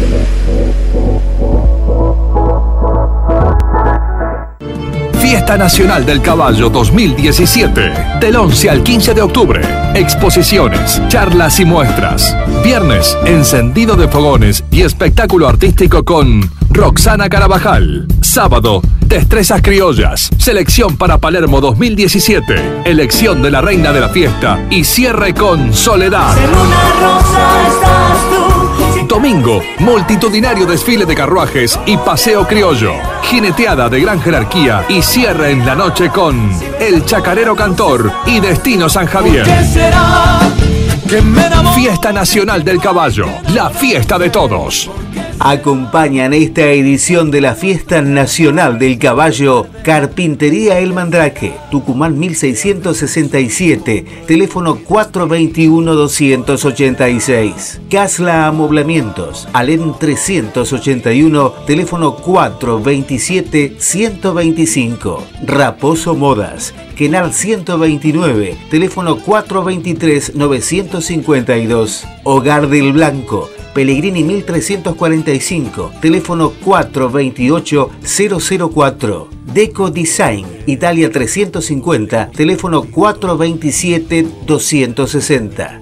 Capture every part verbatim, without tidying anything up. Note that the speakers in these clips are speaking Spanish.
Fiesta Nacional del Caballo dos mil diecisiete. Del once al quince de octubre. Exposiciones, charlas y muestras. Viernes, encendido de fogones y espectáculo artístico con Roxana Carabajal. Sábado, destrezas criollas. Selección para Palermo dos mil diecisiete. Elección de la reina de la fiesta. Y cierre con Soledad. En una rosa estás tú. Domingo, multitudinario desfile de carruajes y paseo criollo. Jineteada de gran jerarquía y cierre en la noche con El Chacarero Cantor y Destino San Javier. ¿Qué será que me enamoró? Fiesta Nacional del Caballo, la fiesta de todos. Acompañan esta edición de la Fiesta Nacional del Caballo Carpintería El Mandrake, Tucumán mil seiscientos sesenta y siete, teléfono cuatro dos uno, dos ocho seis. Casla Amoblamientos, Alén trescientos ochenta y uno, teléfono cuatro dos siete, uno dos cinco. Raposo Modas, Quenal ciento veintinueve, teléfono cuatro dos tres, nueve cinco dos. Hogar del Blanco, Pellegrini mil trescientos cuarenta y cinco, teléfono cuatro dos ocho, cero cero cuatro. Deco Design, Italia trescientos cincuenta, teléfono cuatro dos siete, dos seis cero.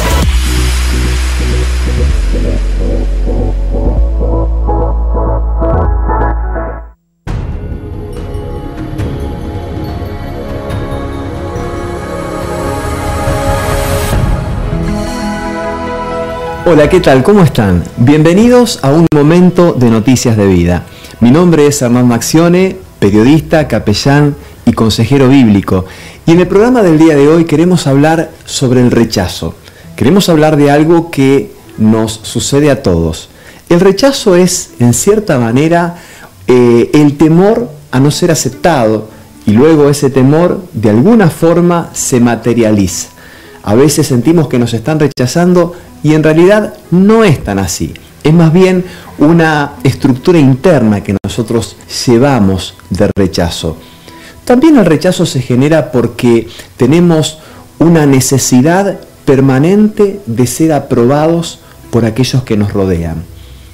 Hola, ¿qué tal? ¿Cómo están? Bienvenidos a un momento de Noticias de Vida. Mi nombre es Hernán Maxione, periodista, capellán y consejero bíblico. Y en el programa del día de hoy queremos hablar sobre el rechazo. Queremos hablar de algo que nos sucede a todos. El rechazo es, en cierta manera, eh, el temor a no ser aceptado, y luego ese temor de alguna forma se materializa. A veces sentimos que nos están rechazando y en realidad no es tan así. Es más bien una estructura interna que nosotros llevamos de rechazo. También el rechazo se genera porque tenemos una necesidad permanente de ser aprobados por aquellos que nos rodean.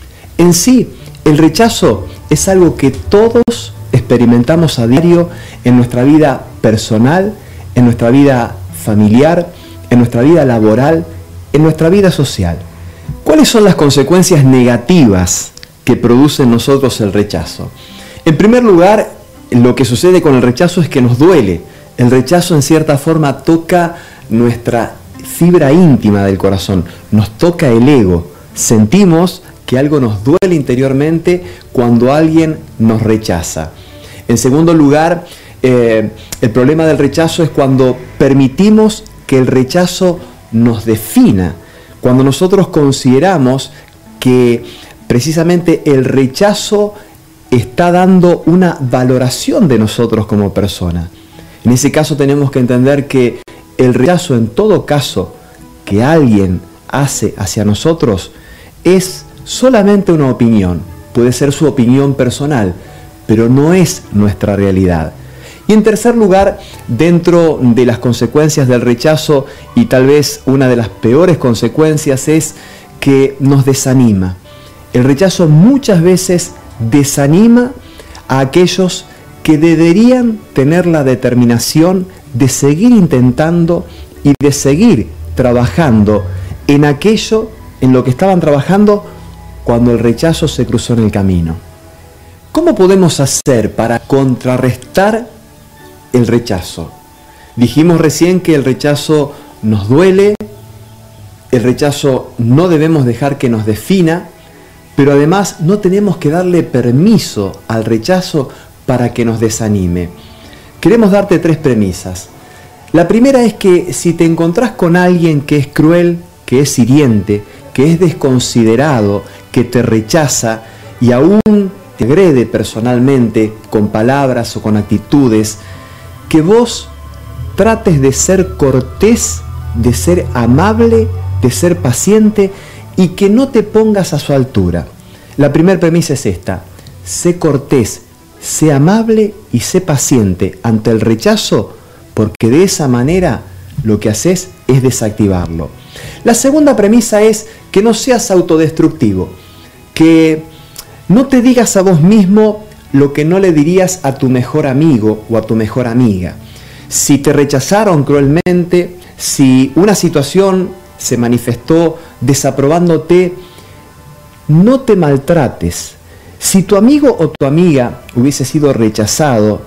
En sí, el rechazo es algo que todos experimentamos a diario en nuestra vida personal, en nuestra vida familiar, en nuestra vida laboral, en nuestra vida social. ¿Cuáles son las consecuencias negativas que produce en nosotros el rechazo? En primer lugar, lo que sucede con el rechazo es que nos duele. El rechazo en cierta forma toca nuestra fibra íntima del corazón, nos toca el ego. Sentimos que algo nos duele interiormente cuando alguien nos rechaza. En segundo lugar, eh, el problema del rechazo es cuando permitimos que el rechazo nos defina, cuando nosotros consideramos que precisamente el rechazo está dando una valoración de nosotros como persona. En ese caso tenemos que entender que el rechazo, en todo caso, que alguien hace hacia nosotros, es solamente una opinión. Puede ser su opinión personal, pero no es nuestra realidad. Y en tercer lugar, dentro de las consecuencias del rechazo, y tal vez una de las peores consecuencias, es que nos desanima. El rechazo muchas veces desanima a aquellos que deberían tener la determinación de seguir intentando y de seguir trabajando en aquello en lo que estaban trabajando cuando el rechazo se cruzó en el camino. ¿Cómo podemos hacer para contrarrestar el rechazo? Dijimos recién que el rechazo nos duele, el rechazo no debemos dejar que nos defina, pero además no tenemos que darle permiso al rechazo para que nos desanime. Queremos darte tres premisas. La primera es que si te encontrás con alguien que es cruel, que es hiriente, que es desconsiderado, que te rechaza y aún te agrede personalmente con palabras o con actitudes, que vos trates de ser cortés, de ser amable, de ser paciente y que no te pongas a su altura. La primera premisa es esta: sé cortés, sé amable y sé paciente ante el rechazo, porque de esa manera lo que haces es desactivarlo. La segunda premisa es que no seas autodestructivo, que no te digas a vos mismo lo que no le dirías a tu mejor amigo o a tu mejor amiga. Si te rechazaron cruelmente, si una situación se manifestó desaprobándote, no te maltrates. Si tu amigo o tu amiga hubiese sido rechazado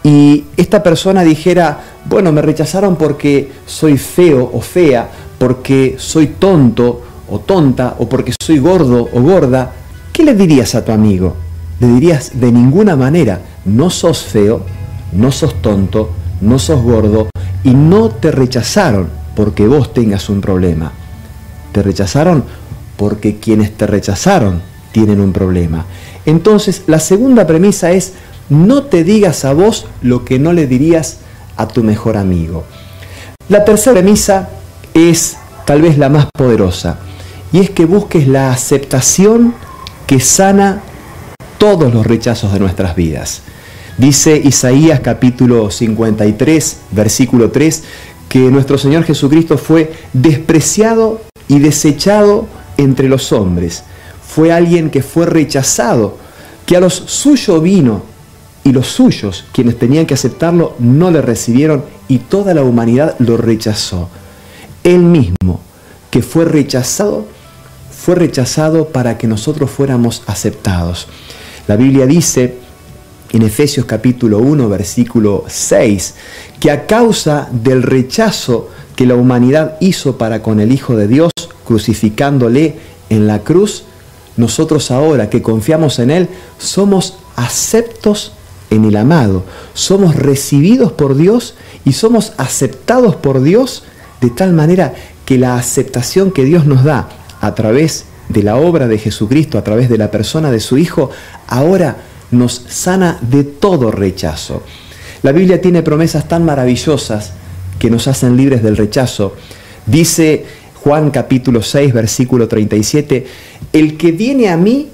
y esta persona dijera, bueno, me rechazaron porque soy feo o fea, porque soy tonto o tonta, o porque soy gordo o gorda, ¿qué le dirías a tu amigo? Le dirías, de ninguna manera, no sos feo, no sos tonto, no sos gordo, y no te rechazaron porque vos tengas un problema. Te rechazaron porque quienes te rechazaron tienen un problema. Entonces, la segunda premisa es, no te digas a vos lo que no le dirías a tu mejor amigo. La tercera premisa es tal vez la más poderosa, y es que busques la aceptación que sana todos los rechazos de nuestras vidas. Dice Isaías capítulo cincuenta y tres, versículo tres, que nuestro Señor Jesucristo fue despreciado y desechado entre los hombres. Fue alguien que fue rechazado, que a los suyos vino, y los suyos, quienes tenían que aceptarlo, no le recibieron, y toda la humanidad lo rechazó. Él mismo, que fue rechazado, fue rechazado para que nosotros fuéramos aceptados. La Biblia dice en Efesios capítulo uno, versículo seis, que a causa del rechazo que la humanidad hizo para con el Hijo de Dios, crucificándole en la cruz, nosotros ahora que confiamos en Él, somos aceptos en el amado, somos recibidos por Dios y somos aceptados por Dios, de tal manera que la aceptación que Dios nos da a través de la obra de Jesucristo, a través de la persona de su Hijo, ahora nos sana de todo rechazo. La Biblia tiene promesas tan maravillosas que nos hacen libres del rechazo. Dice Juan capítulo seis, versículo treinta y siete, el que viene a mí,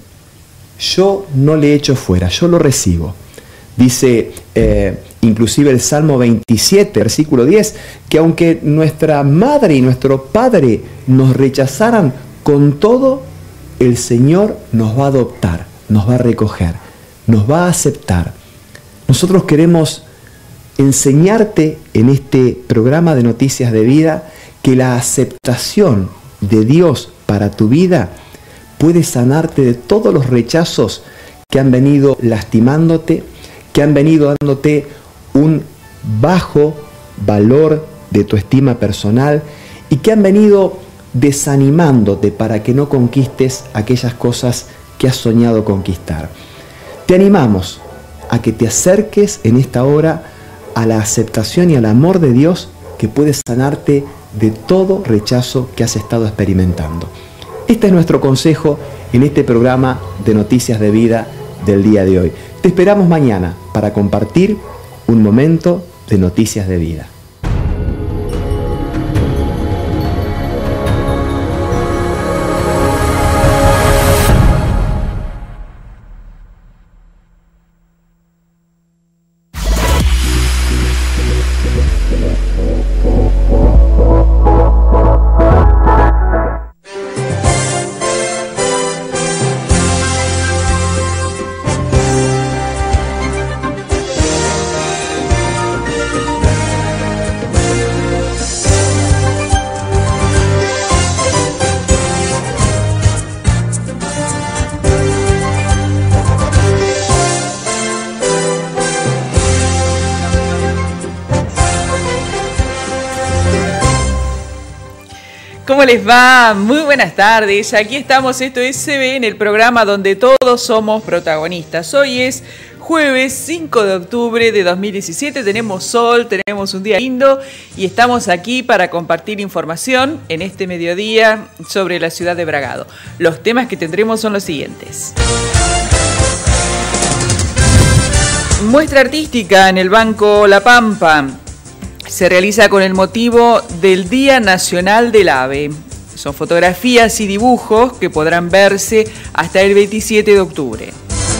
yo no le echo fuera, yo lo recibo. Dice eh, inclusive el Salmo veintisiete, versículo diez, que aunque nuestra madre y nuestro padre nos rechazaran, con todo el Señor nos va a adoptar, nos va a recoger, nos va a aceptar. Nosotros queremos enseñarte en este programa de Noticias de Vida que la aceptación de Dios para tu vida puede sanarte de todos los rechazos que han venido lastimándote, que han venido dándote un bajo valor de tu estima personal y que han venido desanimándote para que no conquistes aquellas cosas que has soñado conquistar. Te animamos a que te acerques en esta hora a la aceptación y al amor de Dios que puede sanarte de todo rechazo que has estado experimentando. Este es nuestro consejo en este programa de Noticias de Vida del día de hoy. Te esperamos mañana para compartir un momento de Noticias de Vida. ¿Cómo les va? Muy buenas tardes. Aquí estamos, esto es Se Ve, en el programa donde todos somos protagonistas. Hoy es jueves cinco de octubre de dos mil diecisiete. Tenemos sol, tenemos un día lindo y estamos aquí para compartir información en este mediodía sobre la ciudad de Bragado. Los temas que tendremos son los siguientes. Muestra artística en el Banco La Pampa. Se realiza con el motivo del Día Nacional del Ave. Son fotografías y dibujos que podrán verse hasta el veintisiete de octubre.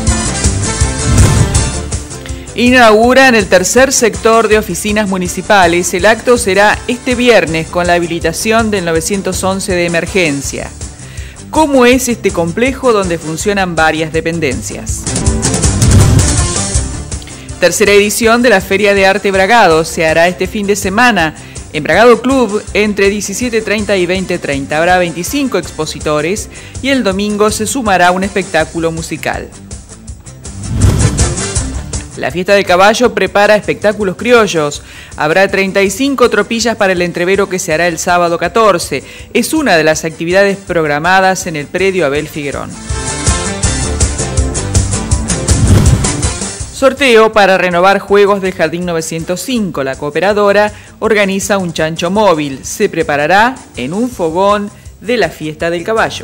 Inauguran el tercer sector de oficinas municipales. El acto será este viernes con la habilitación del nueve once de emergencia. cómo es este complejo donde funcionan varias dependencias. Tercera edición de la Feria de Arte Bragado se hará este fin de semana en Bragado Club entre diecisiete treinta y veinte treinta. Habrá veinticinco expositores y el domingo se sumará un espectáculo musical. La Fiesta del Caballo prepara espectáculos criollos. Habrá treinta y cinco tropillas para el entrevero que se hará el sábado catorce. Es una de las actividades programadas en el predio Abel Figuerón. Sorteo para renovar juegos del Jardín novecientos cinco. La cooperadora organiza un chancho móvil. Se preparará en un fogón de la Fiesta del Caballo.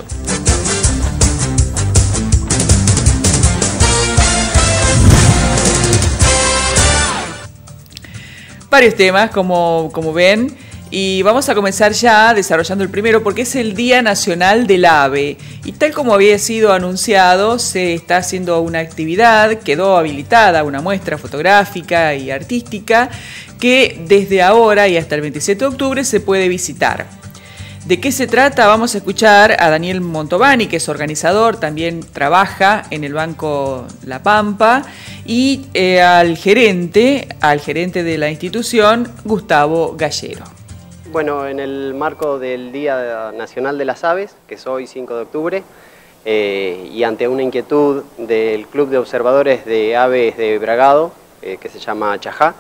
Varios temas, como, como ven, y vamos a comenzar ya desarrollando el primero porque es el Día Nacional del Ave. Y tal como había sido anunciado, se está haciendo una actividad, quedó habilitada una muestra fotográfica y artística que desde ahora y hasta el veintisiete de octubre se puede visitar. ¿De qué se trata? Vamos a escuchar a Daniel Montovani, que es organizador, también trabaja en el Banco La Pampa, y eh, al gerente, al gerente de la institución, Gustavo Gallero. Bueno, en el marco del Día Nacional de las Aves, que es hoy cinco de octubre, eh, y ante una inquietud del Club de Observadores de Aves de Bragado, eh, que se llama Chajá,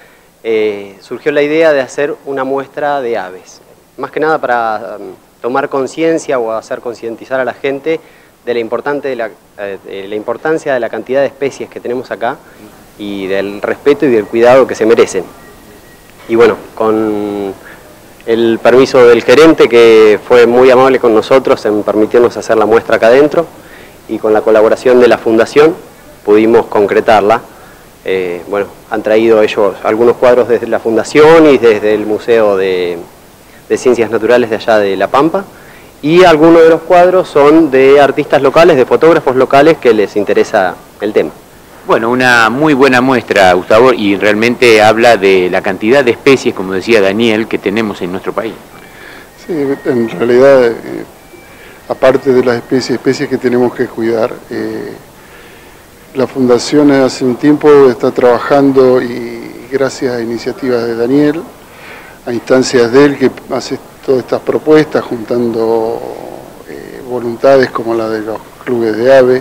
eh, surgió la idea de hacer una muestra de aves. Más que nada para um, tomar conciencia o hacer concientizar a la gente de la, importante de, la, eh, de la importancia de la cantidad de especies que tenemos acá y del respeto y del cuidado que se merecen. Y bueno, con el permiso del gerente, que fue muy amable con nosotros en permitirnos hacer la muestra acá adentro, y con la colaboración de la Fundación pudimos concretarla. Eh, bueno, han traído ellos algunos cuadros desde la Fundación y desde el Museo de... de Ciencias Naturales de allá de La Pampa, y algunos de los cuadros son de artistas locales, de fotógrafos locales que les interesa el tema. Bueno, una muy buena muestra, Gustavo, y realmente habla de la cantidad de especies, como decía Daniel, que tenemos en nuestro país. Sí, en realidad, eh, aparte de las especies, especies que tenemos que cuidar, eh, la Fundación hace un tiempo está trabajando, y gracias a iniciativas de Daniel, a instancias de él, que hace todas estas propuestas juntando eh, voluntades como la de los clubes de aves,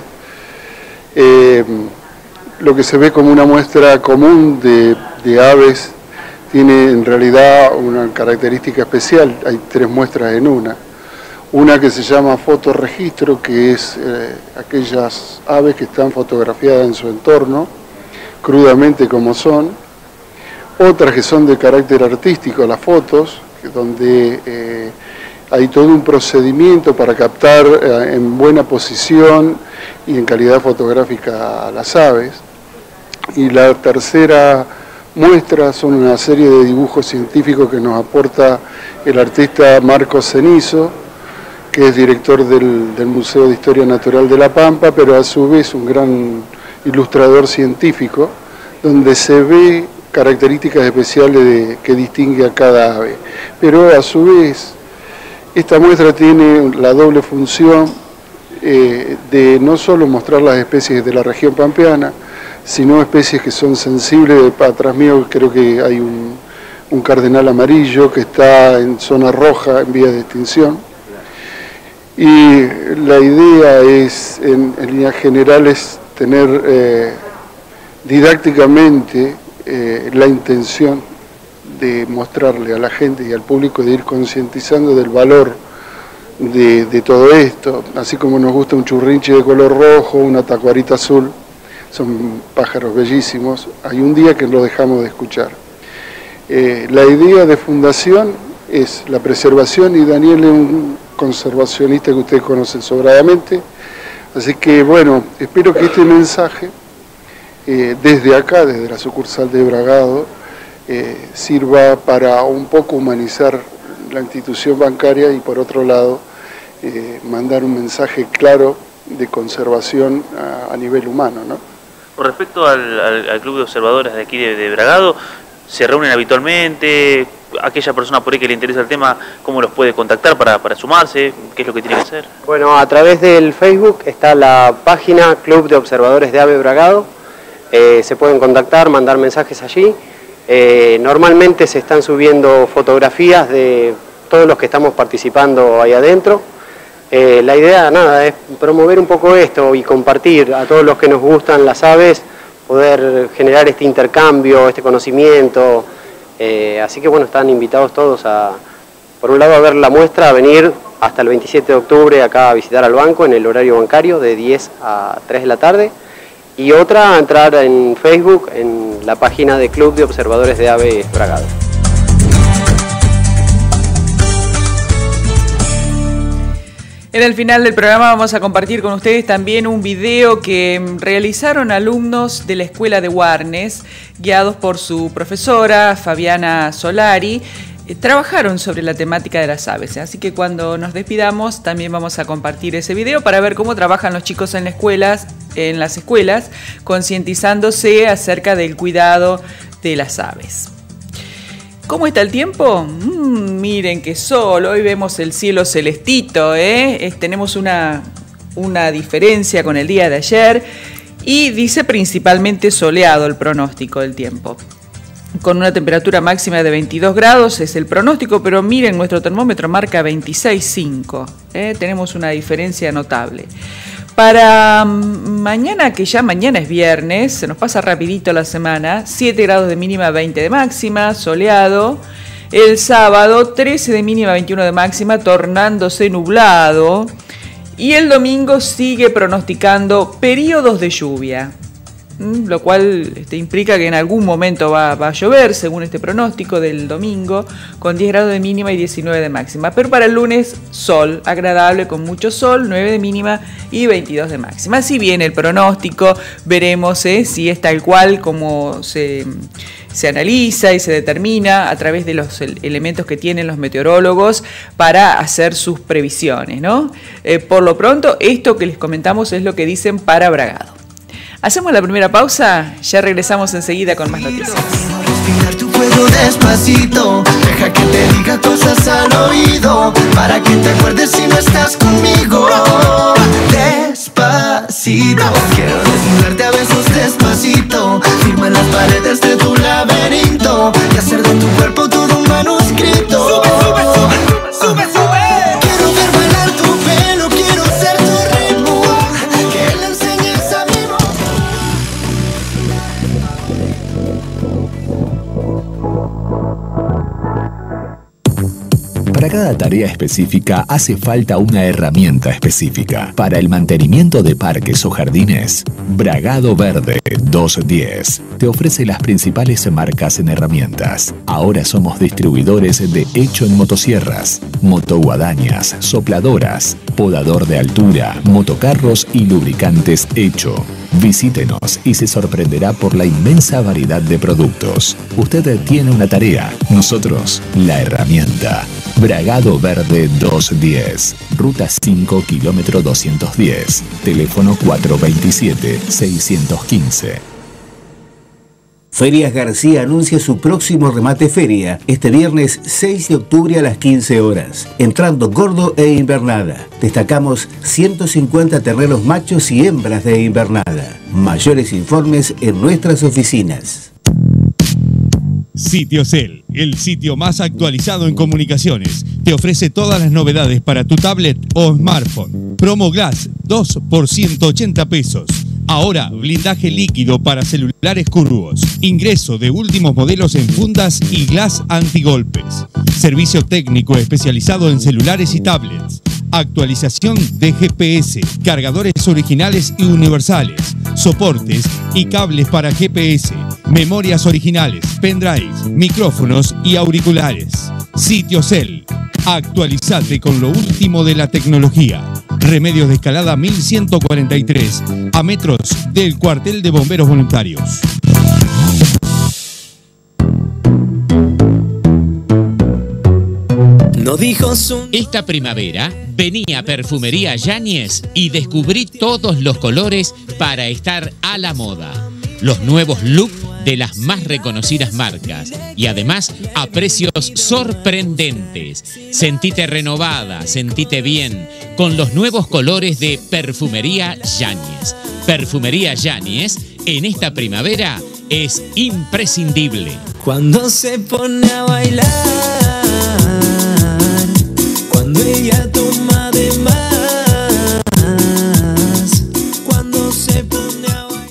eh, lo que se ve como una muestra común de, de aves tiene en realidad una característica especial. Hay tres muestras en una. Una que se llama fotorregistro, que es eh, aquellas aves que están fotografiadas en su entorno, crudamente como son. Otras que son de carácter artístico, las fotos, donde eh, hay todo un procedimiento para captar eh, en buena posición y en calidad fotográfica a las aves. Y la tercera muestra son una serie de dibujos científicos que nos aporta el artista Marcos Cenizo, que es director del, del Museo de Historia Natural de La Pampa, pero a su vez un gran ilustrador científico, donde se ve características especiales de, que distingue a cada ave. Pero a su vez, esta muestra tiene la doble función eh, de no solo mostrar las especies de la región pampeana, sino especies que son sensibles. Atrás mío creo que hay un, un cardenal amarillo que está en zona roja, en vía de extinción. Y la idea es, en, en líneas generales, tener eh, didácticamente Eh, la intención de mostrarle a la gente y al público, de ir concientizando del valor de, de todo esto, así como nos gusta un churrinche de color rojo, una tacuarita azul, son pájaros bellísimos, hay un día que lo dejamos de escuchar. Eh, la idea de Fundación es la preservación, y Daniel es un conservacionista que ustedes conocen sobradamente, así que bueno, espero que este mensaje Eh, desde acá, desde la sucursal de Bragado, eh, sirva para un poco humanizar la institución bancaria y por otro lado eh, mandar un mensaje claro de conservación a, a nivel humano, ¿no? Con respecto al, al, al Club de Observadores de aquí de, de Bragado, ¿se reúnen habitualmente? aquella persona por ahí que le interesa el tema, ¿cómo los puede contactar para, para sumarse? ¿Qué es lo que tiene que hacer? Bueno, a través del Facebook está la página Club de Observadores de Ave Bragado. Eh, se pueden contactar, mandar mensajes allí. Eh, normalmente se están subiendo fotografías de todos los que estamos participando ahí adentro. Eh, la idea, nada, es promover un poco esto y compartir a todos los que nos gustan las aves, poder generar este intercambio, este conocimiento. Eh, así que bueno, están invitados todos a, por un lado, a ver la muestra, a venir hasta el veintisiete de octubre acá a visitar al banco en el horario bancario de diez a tres de la tarde. Y otra, a entrar en Facebook, en la página de Club de Observadores de Aves Bragado. En el final del programa vamos a compartir con ustedes también un video que realizaron alumnos de la Escuela de Warnes, guiados por su profesora Fabiana Solari. Eh, trabajaron sobre la temática de las aves, así que cuando nos despidamos también vamos a compartir ese video para ver cómo trabajan los chicos en las escuelas, en las escuelas, concientizándose acerca del cuidado de las aves. ¿Cómo está el tiempo? Mm, miren qué sol, hoy vemos el cielo celestito, ¿eh? Es, tenemos una, una diferencia con el día de ayer y dice principalmente soleado el pronóstico del tiempo. Con una temperatura máxima de veintidós grados es el pronóstico, pero miren, nuestro termómetro marca veintiséis coma cinco, ¿eh? Tenemos una diferencia notable. Para mañana, que ya mañana es viernes, se nos pasa rapidito la semana, siete grados de mínima, veinte de máxima, soleado. El sábado, trece de mínima, veintiuno de máxima, tornándose nublado. Y el domingo sigue pronosticando periodos de lluvia, lo cual este, implica que en algún momento va, va a llover, según este pronóstico del domingo, con diez grados de mínima y diecinueve de máxima. Pero para el lunes, sol, agradable, con mucho sol, nueve de mínima y veintidós de máxima. Si bien el pronóstico, veremos eh, si es tal cual como se, se analiza y se determina a través de los elementos que tienen los meteorólogos para hacer sus previsiones, ¿no? Eh, por lo pronto, esto que les comentamos es lo que dicen para Bragado. Hacemos la primera pausa, ya regresamos enseguida con más noticias. Respirar tu cuello despacito, deja que te diga cosas al oído, para que te acuerdes si no estás conmigo. Despacito, quiero desnudarte a besos despacito, firma las paredes de tu laberinto y hacer de tu cuerpo todo un manuscrito. Sube, sube, sube, sube, sube. Quiero ver bailar tu pelo, quiero ser tu ritmo, que le enseñes a mi voz. Para cada tarea específica hace falta una herramienta específica. Para el mantenimiento de parques o jardines, Bragado Verde doscientos diez te ofrece las principales marcas en herramientas. Ahora somos distribuidores de Hecho en motosierras, motoguadañas, sopladoras, podador de altura, motocarros y lubricantes Hecho. Visítenos y se sorprenderá por la inmensa variedad de productos. Usted tiene una tarea, nosotros la herramienta. Bragado Verde doscientos diez, Ruta cinco, kilómetro doscientos diez, teléfono cuatro veintisiete, seiscientos quince. Ferias García anuncia su próximo remate feria este viernes seis de octubre a las quince horas, entrando gordo e invernada. Destacamos ciento cincuenta terneros machos y hembras de invernada. Mayores informes en nuestras oficinas. Sitiocel, el sitio más actualizado en comunicaciones, te ofrece todas las novedades para tu tablet o smartphone. Promo Glass dos por ciento ochenta pesos. Ahora, blindaje líquido para celulares curvos. Ingreso de últimos modelos en fundas y glass antigolpes. Servicio técnico especializado en celulares y tablets. Actualización de G P S, cargadores originales y universales, soportes y cables para G P S, memorias originales, pendrives, micrófonos y auriculares. Sitiocel. Actualizate con lo último de la tecnología. Remedios de Escalada mil ciento cuarenta y tres, a metros del cuartel de bomberos voluntarios. No dijo su... Esta primavera vení a Perfumería Yáñez y descubrí todos los colores para estar a la moda. Los nuevos looks de las más reconocidas marcas y además a precios sorprendentes. Sentite renovada, sentite bien con los nuevos colores de Perfumería Yáñez. Perfumería Yáñez en esta primavera es imprescindible. Cuando se pone a bailar, cuando ella toma de más, cuando se pone a bailar.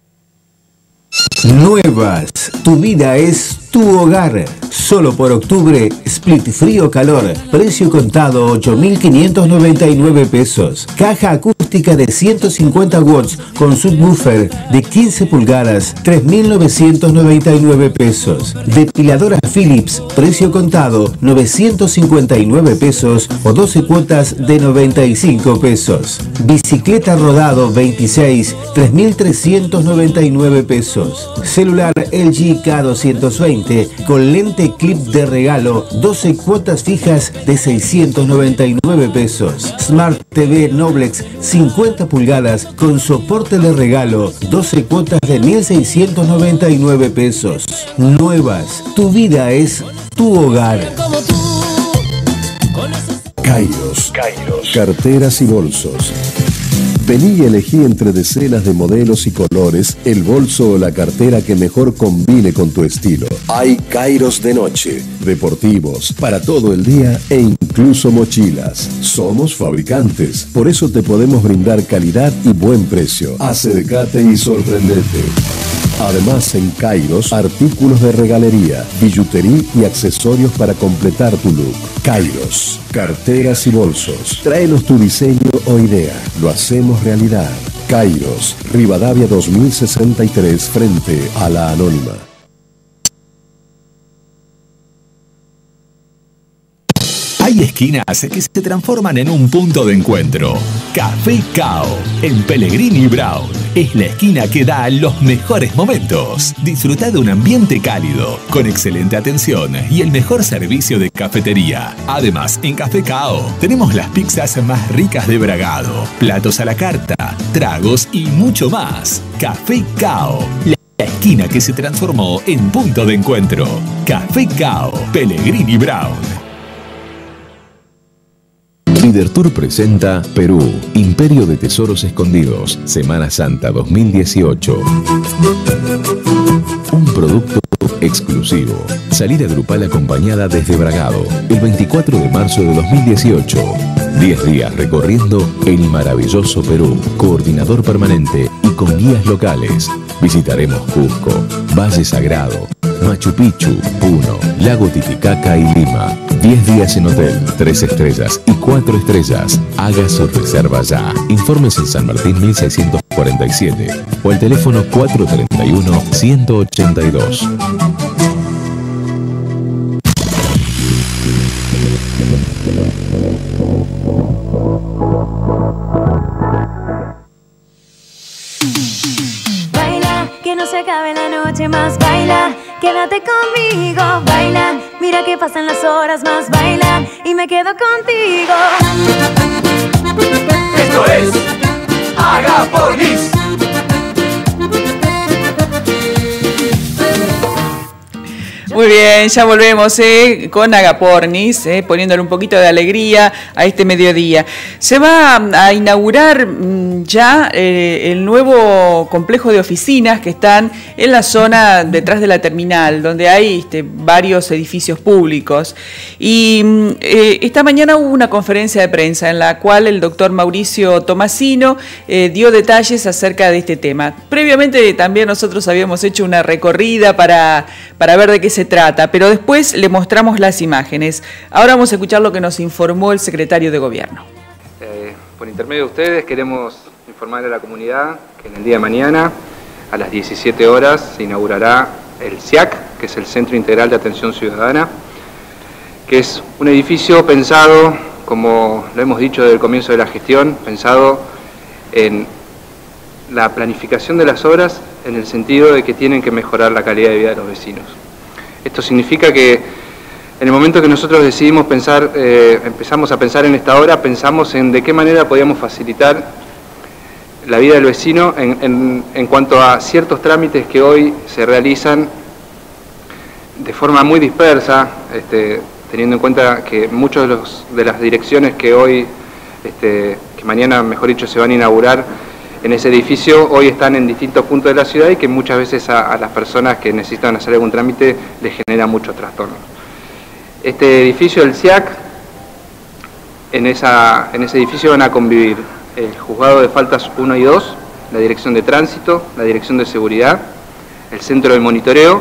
Nuevas, tu vida es tu hogar. Solo por octubre, split frío calor, precio contado ocho mil quinientos noventa y nueve pesos. Caja acústica de ciento cincuenta watts con subwoofer de quince pulgadas, tres mil novecientos noventa y nueve pesos. Depiladora Philips, precio contado novecientos cincuenta y nueve pesos o doce cuotas de noventa y cinco pesos. Bicicleta Rodado veintiséis, tres mil trescientos noventa y nueve pesos. Celular L G K doscientos veinte con lente clip de regalo, doce cuotas fijas de seiscientos noventa y nueve pesos. Smart T V Noblex cincuenta pulgadas con soporte de regalo, doce cuotas de mil seiscientos noventa y nueve pesos. Nuevas, tu vida es tu hogar. Kairos, Kairos, carteras y bolsos. Vení y elegí entre decenas de modelos y colores el bolso o la cartera que mejor combine con tu estilo. Hay Kairos de noche, deportivos, para todo el día e incluso mochilas. Somos fabricantes, por eso te podemos brindar calidad y buen precio. Acercate y sorprendete. Además, en Kairos, artículos de regalería, billutería y accesorios para completar tu look. Kairos, carteras y bolsos. Tráenos tu diseño o idea. Lo hacemos realidad. Kairos, Rivadavia dos mil sesenta y tres, frente a la Anónima. Hay esquinas que se transforman en un punto de encuentro. Café Cao, en Pellegrini Brown. Es la esquina que da los mejores momentos. Disfruta de un ambiente cálido, con excelente atención y el mejor servicio de cafetería. Además, en Café Cao tenemos las pizzas más ricas de Bragado, platos a la carta, tragos y mucho más. Café Cao, la esquina que se transformó en punto de encuentro. Café Cao, Pellegrini Brown. Lidertour presenta Perú, Imperio de Tesoros Escondidos, Semana Santa dos mil dieciocho. Un producto exclusivo. Salida grupal acompañada desde Bragado, el veinticuatro de marzo de dos mil dieciocho. diez días recorriendo el maravilloso Perú, coordinador permanente y con guías locales. Visitaremos Cusco, Valle Sagrado, Machu Picchu, Puno, Lago Titicaca y Lima. diez días en hotel, tres estrellas y cuatro estrellas. Haga su reserva ya. Informes en San Martín mil seiscientos cuarenta y siete o el teléfono cuatro treinta y uno, ciento ochenta y dos. Baila, que no se acabe la noche más, baila, quédate conmigo, baila, mira que pasan las horas más, baila, y me quedo contigo. Esto es Agapornis. Muy bien, ya volvemos eh, con Agapornis, eh, poniéndole un poquito de alegría a este mediodía. Se va a inaugurar mm, ya eh, el nuevo complejo de oficinas que están en la zona detrás de la terminal, donde hay este, varios edificios públicos. Y mm, eh, esta mañana hubo una conferencia de prensa en la cual el doctor Mauricio Tomasino eh, dio detalles acerca de este tema. Previamente también nosotros habíamos hecho una recorrida para, para ver de qué se trata, pero después le mostramos las imágenes. Ahora vamos a escuchar lo que nos informó el secretario de Gobierno. Eh, por intermedio de ustedes queremos informar a la comunidad que en el día de mañana a las diecisiete horas se inaugurará el C I A C, que es el Centro Integral de Atención Ciudadana, que es un edificio pensado, como lo hemos dicho desde el comienzo de la gestión, pensado en la planificación de las obras en el sentido de que tienen que mejorar la calidad de vida de los vecinos. Esto significa que en el momento que nosotros decidimos pensar, eh, empezamos a pensar en esta obra, pensamos en de qué manera podíamos facilitar la vida del vecino en, en, en cuanto a ciertos trámites que hoy se realizan de forma muy dispersa, este, teniendo en cuenta que muchas de, los, de las direcciones que hoy, este, que mañana, mejor dicho, se van a inaugurar en ese edificio, hoy están en distintos puntos de la ciudad y que muchas veces a, a las personas que necesitan hacer algún trámite les genera muchos trastornos. Este edificio, el C I A C, en, esa, en ese edificio van a convivir el juzgado de faltas uno y dos, la dirección de tránsito, la dirección de seguridad, el centro de monitoreo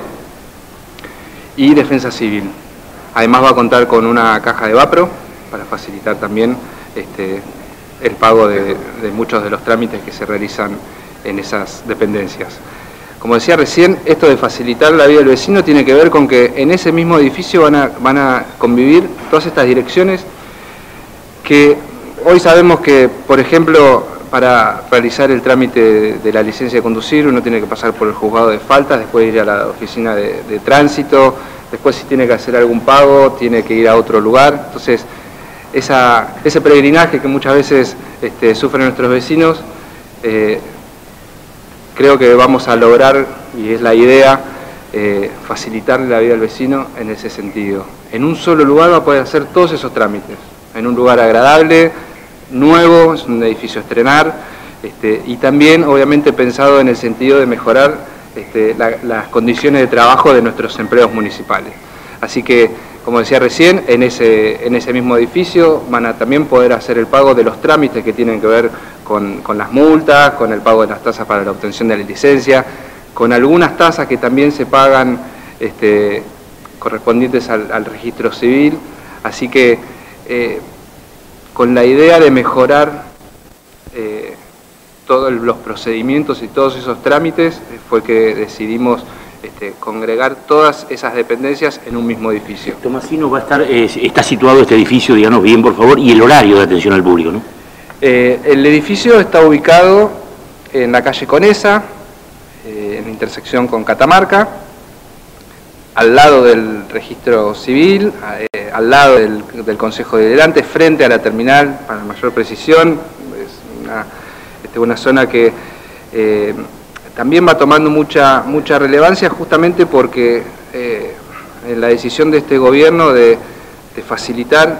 y defensa civil. Además va a contar con una caja de Vapro para facilitar también este, el pago de, de muchos de los trámites que se realizan en esas dependencias. Como decía recién, esto de facilitar la vida del vecino tiene que ver con que en ese mismo edificio van a, van a convivir todas estas direcciones que hoy sabemos que, por ejemplo, para realizar el trámite de la licencia de conducir uno tiene que pasar por el juzgado de faltas, después ir a la oficina de, de tránsito, después si tiene que hacer algún pago tiene que ir a otro lugar. Entonces, esa, ese peregrinaje que muchas veces este, sufren nuestros vecinos, eh, creo que vamos a lograr, y es la idea, eh, facilitarle la vida al vecino en ese sentido. En un solo lugar va a poder hacer todos esos trámites, en un lugar agradable, nuevo, es un edificio a estrenar, este, y también obviamente pensado en el sentido de mejorar este, la, las condiciones de trabajo de nuestros empleados municipales. Así que, como decía recién, en ese, en ese mismo edificio van a también poder hacer el pago de los trámites que tienen que ver con, con las multas, con el pago de las tasas para la obtención de la licencia, con algunas tasas que también se pagan este, correspondientes al, al registro civil. Así que, eh, con la idea de mejorar eh, todos los procedimientos y todos esos trámites, fue que decidimos este, congregar todas esas dependencias en un mismo edificio. Tomasino, va a estar, eh, está situado este edificio, díganos bien, por favor, y el horario de atención al público, ¿no? Eh, el edificio está ubicado en la calle Conesa, eh, en la intersección con Catamarca, al lado del registro civil, eh, al lado del, del Consejo Deliberante, frente a la terminal, para mayor precisión. Es una, este, una zona que eh, también va tomando mucha, mucha relevancia justamente porque eh, en la decisión de este gobierno de, de facilitar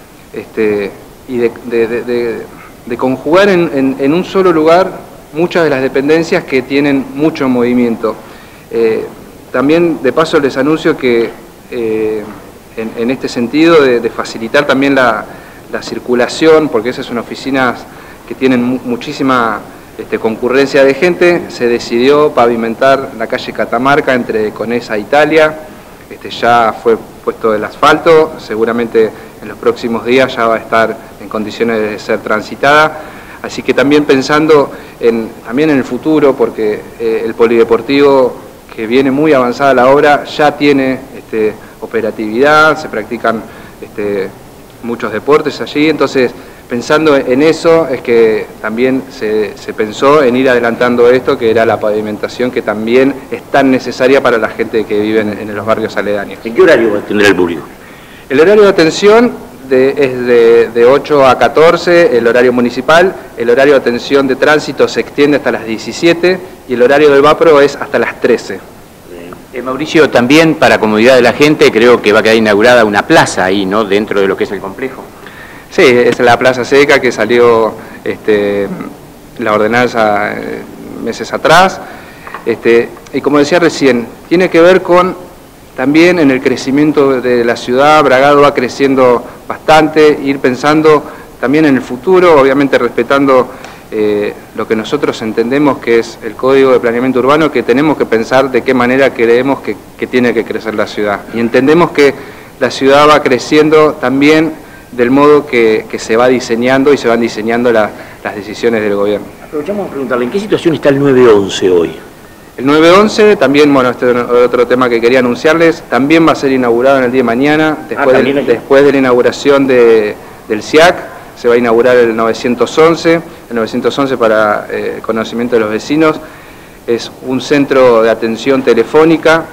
este, y de, de, de, de, de conjugar en, en, en un solo lugar muchas de las dependencias que tienen mucho movimiento. Eh, También, de paso, les anuncio que eh, en, en este sentido de, de facilitar también la, la circulación, porque esas son oficinas que tienen mu muchísima este, concurrencia de gente, se decidió pavimentar la calle Catamarca entre Conesa e Italia. Este, ya fue puesto el asfalto, seguramente en los próximos días ya va a estar en condiciones de ser transitada. Así que también pensando en, también en el futuro, porque eh, el polideportivo, que viene muy avanzada la obra, ya tiene este, operatividad, se practican este, muchos deportes allí, entonces pensando en eso es que también se, se pensó en ir adelantando esto, que era la pavimentación, que también es tan necesaria para la gente que vive en, en los barrios aledaños. ¿En qué horario va a atender el público? El horario de atención de, es de, de ocho a catorce, el horario municipal, el horario de atención de tránsito se extiende hasta las diecisiete y el horario del Vapro es hasta las trece. Eh, Mauricio, también para comodidad de la gente, creo que va a quedar inaugurada una plaza ahí, ¿no?, dentro de lo que es el complejo. Sí, es la Plaza Seca que salió este, la ordenanza eh, meses atrás. Este, y como decía recién, tiene que ver con también en el crecimiento de la ciudad. Bragado va creciendo bastante, ir pensando también en el futuro, obviamente respetando eh, lo que nosotros entendemos que es el Código de Planeamiento Urbano, que tenemos que pensar de qué manera creemos que, que tiene que crecer la ciudad. Y entendemos que la ciudad va creciendo también del modo que, que se va diseñando y se van diseñando la, las decisiones del gobierno. Aprovechamos a preguntarle, ¿en qué situación está el nueve once hoy? El nueve once, también, bueno, este es otro tema que quería anunciarles, también va a ser inaugurado en el día de mañana, después, ah, de, después de la inauguración de, del C I A C, se va a inaugurar el novecientos once, el novecientos once para eh, el conocimiento de los vecinos, es un centro de atención telefónica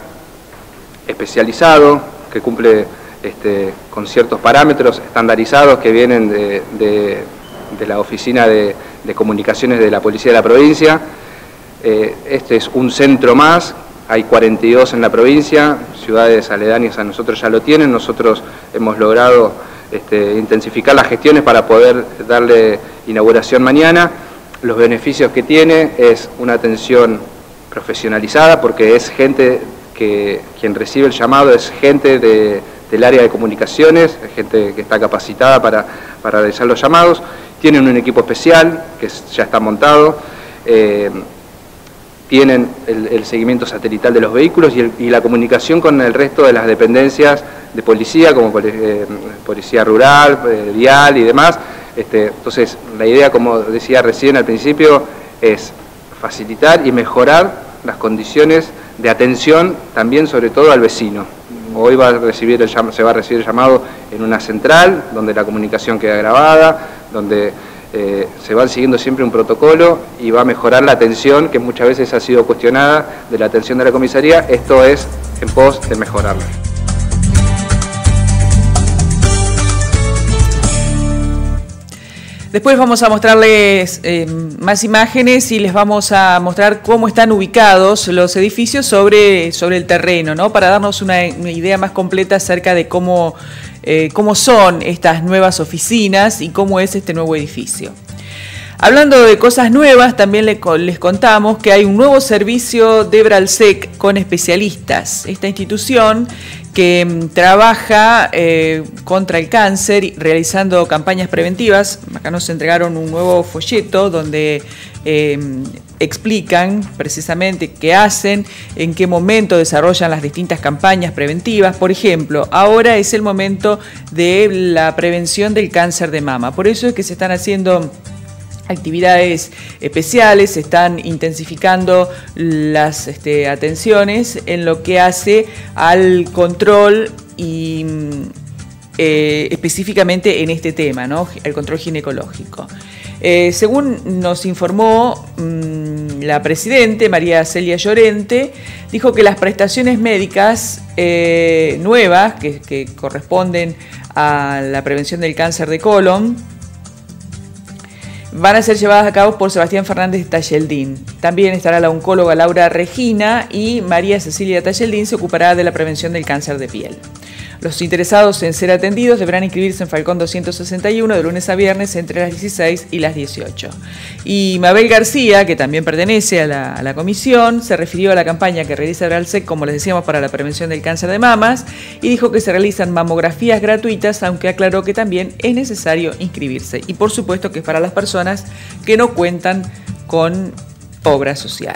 especializado, que cumple este, con ciertos parámetros estandarizados que vienen de, de, de la oficina de, de comunicaciones de la Policía de la provincia. Eh, este es un centro más, hay cuarenta y dos en la provincia, ciudades aledañas a nosotros ya lo tienen, nosotros hemos logrado este, intensificar las gestiones para poder darle inauguración mañana. Los beneficios que tiene es una atención profesionalizada, porque es gente que quien recibe el llamado es gente de, del área de comunicaciones, es gente que está capacitada para, para realizar los llamados. Tienen un equipo especial que ya está montado, eh, tienen el, el seguimiento satelital de los vehículos y, el, y la comunicación con el resto de las dependencias de policía, como eh, policía rural, eh, vial y demás. Este, entonces, la idea, como decía recién al principio, es facilitar y mejorar las condiciones de atención también, sobre todo al vecino. Hoy va a recibir el, se va a recibir el llamado en una central, donde la comunicación queda grabada, donde eh, se va siguiendo siempre un protocolo y va a mejorar la atención, que muchas veces ha sido cuestionada, de la atención de la comisaría. Esto es en pos de mejorarla. Después vamos a mostrarles eh, más imágenes y les vamos a mostrar cómo están ubicados los edificios sobre, sobre el terreno, ¿no? Para darnos una, una idea más completa acerca de cómo, eh, cómo son estas nuevas oficinas y cómo es este nuevo edificio. Hablando de cosas nuevas, también les, les contamos que hay un nuevo servicio de Bralsec con especialistas. Esta institución que mm, trabaja eh, contra el cáncer, realizando campañas preventivas. Acá nos entregaron un nuevo folleto donde eh, explican precisamente qué hacen, en qué momento desarrollan las distintas campañas preventivas. Por ejemplo, ahora es el momento de la prevención del cáncer de mama. Por eso es que se están haciendo actividades especiales, se están intensificando las este, atenciones en lo que hace al control y eh, específicamente en este tema, ¿no? El control ginecológico. Eh, según nos informó mmm, la presidente María Celia Llorente, dijo que las prestaciones médicas eh, nuevas que, que corresponden a la prevención del cáncer de colon van a ser llevadas a cabo por Sebastián Fernández Talleldín. También estará la oncóloga Laura Regina y María Cecilia Talleldín se ocupará de la prevención del cáncer de piel. Los interesados en ser atendidos deberán inscribirse en Falcón doscientos sesenta y uno de lunes a viernes entre las dieciséis y las dieciocho. Y Mabel García, que también pertenece a la, a la comisión, se refirió a la campaña que realiza Bralsec, como les decíamos, para la prevención del cáncer de mamas, y dijo que se realizan mamografías gratuitas, aunque aclaró que también es necesario inscribirse. Y por supuesto que es para las personas que no cuentan con obra social.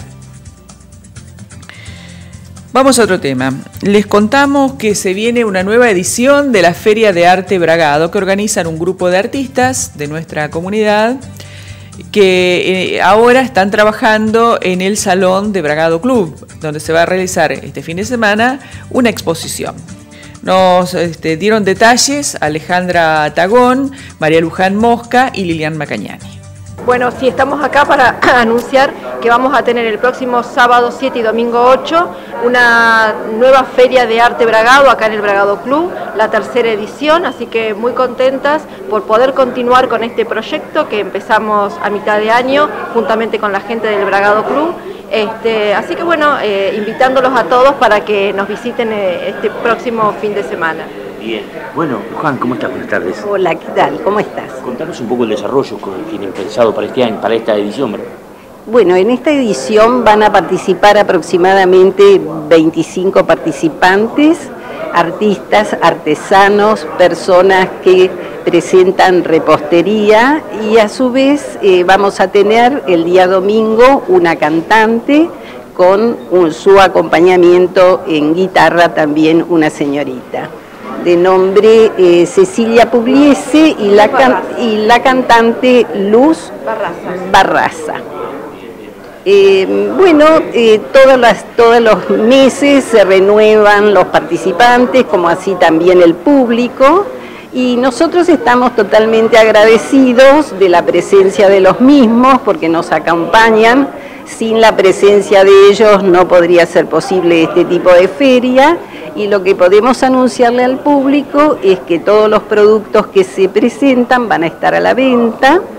Vamos a otro tema. Les contamos que se viene una nueva edición de la Feria de Arte Bragado, que organizan un grupo de artistas de nuestra comunidad que eh, ahora están trabajando en el Salón de Bragado Club, donde se va a realizar este fin de semana una exposición. Nos este, dieron detalles Alejandra Tagón, María Luján Mosca y Lilian Macañani. Bueno, sí, estamos acá para anunciar que vamos a tener el próximo sábado siete y domingo ocho una nueva Feria de Arte Bragado acá en el Bragado Club, la tercera edición, así que muy contentas por poder continuar con este proyecto que empezamos a mitad de año juntamente con la gente del Bragado Club. Este, así que bueno, eh, invitándolos a todos para que nos visiten eh, este próximo fin de semana. Bien. Bueno, Juan, ¿cómo estás? Buenas tardes. Hola, ¿qué tal? ¿Cómo estás? Contanos un poco el desarrollo que tienen pensado para este año, para esta edición, ¿verdad? Bueno, en esta edición van a participar aproximadamente veinticinco participantes, artistas, artesanos, personas que presentan repostería y a su vez eh, vamos a tener el día domingo una cantante con un, su acompañamiento en guitarra también una señorita de nombre eh, Cecilia Pugliese y la, can, y la cantante Luz Barraza. Barraza. Eh, bueno, eh, todas las, todos los meses se renuevan los participantes, como así también el público, y nosotros estamos totalmente agradecidos de la presencia de los mismos, porque nos acompañan. Sin la presencia de ellos no podría ser posible este tipo de feria, y lo que podemos anunciarle al público es que todos los productos que se presentan van a estar a la venta,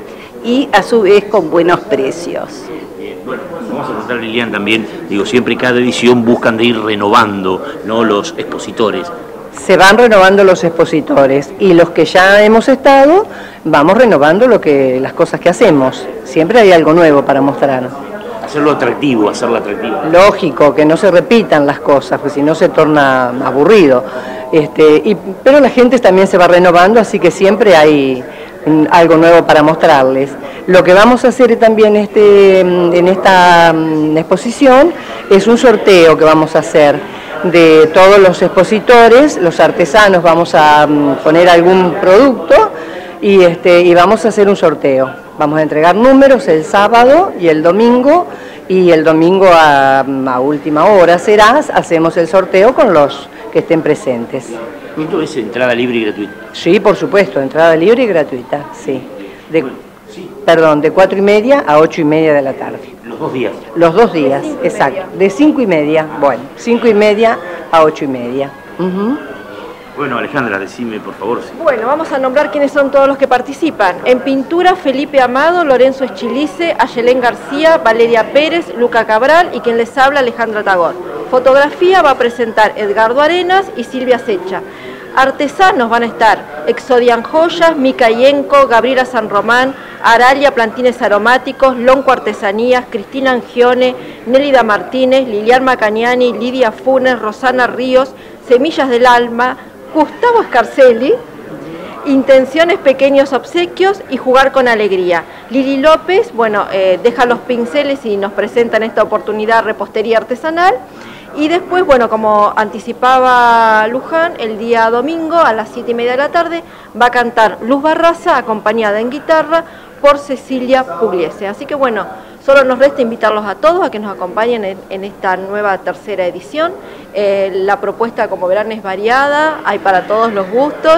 y a su vez con buenos precios. Bueno, vamos a preguntar a Lilian también, digo, siempre cada edición buscan de ir renovando, ¿no?, los expositores. Se van renovando los expositores y los que ya hemos estado, vamos renovando lo que, las cosas que hacemos. Siempre hay algo nuevo para mostrar. Hacerlo atractivo, hacerlo atractivo. Lógico, que no se repitan las cosas, porque si no se torna aburrido. Este, y, pero la gente también se va renovando, así que siempre hay mm, algo nuevo para mostrarles. Lo que vamos a hacer también este, en esta mm, exposición es un sorteo que vamos a hacer de todos los expositores, los artesanos, vamos a mm, poner algún producto y, este, y vamos a hacer un sorteo. Vamos a entregar números el sábado y el domingo, y el domingo a, a última hora será, hacemos el sorteo con los que estén presentes. ¿Esto es entrada libre y gratuita? Sí, por supuesto, entrada libre y gratuita, sí. De, sí. Perdón, de cuatro y media a ocho y media de la tarde. ¿Los dos días? Los dos días, exacto. De cinco y media, bueno, cinco y media a ocho y media. Uh-huh. Bueno, Alejandra, decime por favor. Sí. Bueno, vamos a nombrar quiénes son todos los que participan. En pintura, Felipe Amado, Lorenzo Eschilice, Ayelén García, Valeria Pérez, Luca Cabral y quien les habla, Alejandra Tagor. Fotografía va a presentar Edgardo Arenas y Silvia Secha. Artesanos van a estar Exodian Joyas, Mica Yenco, Gabriela San Román, Aralia Plantines Aromáticos, Lonco Artesanías, Cristina Angione, Nélida Martínez, Lilian Macagnani, Lidia Funes, Rosana Ríos, Semillas del Alma, Gustavo Scarcelli, Intenciones, Pequeños Obsequios y Jugar con Alegría. Lili López, bueno, eh, deja los pinceles y nos presenta en esta oportunidad repostería artesanal. Y después, bueno, como anticipaba Luján, el día domingo a las siete y media de la tarde va a cantar Luz Barraza, acompañada en guitarra por Cecilia Pugliese. Así que bueno, solo nos resta invitarlos a todos a que nos acompañen en, en esta nueva tercera edición. Eh, la propuesta, como verán, es variada, hay para todos los gustos.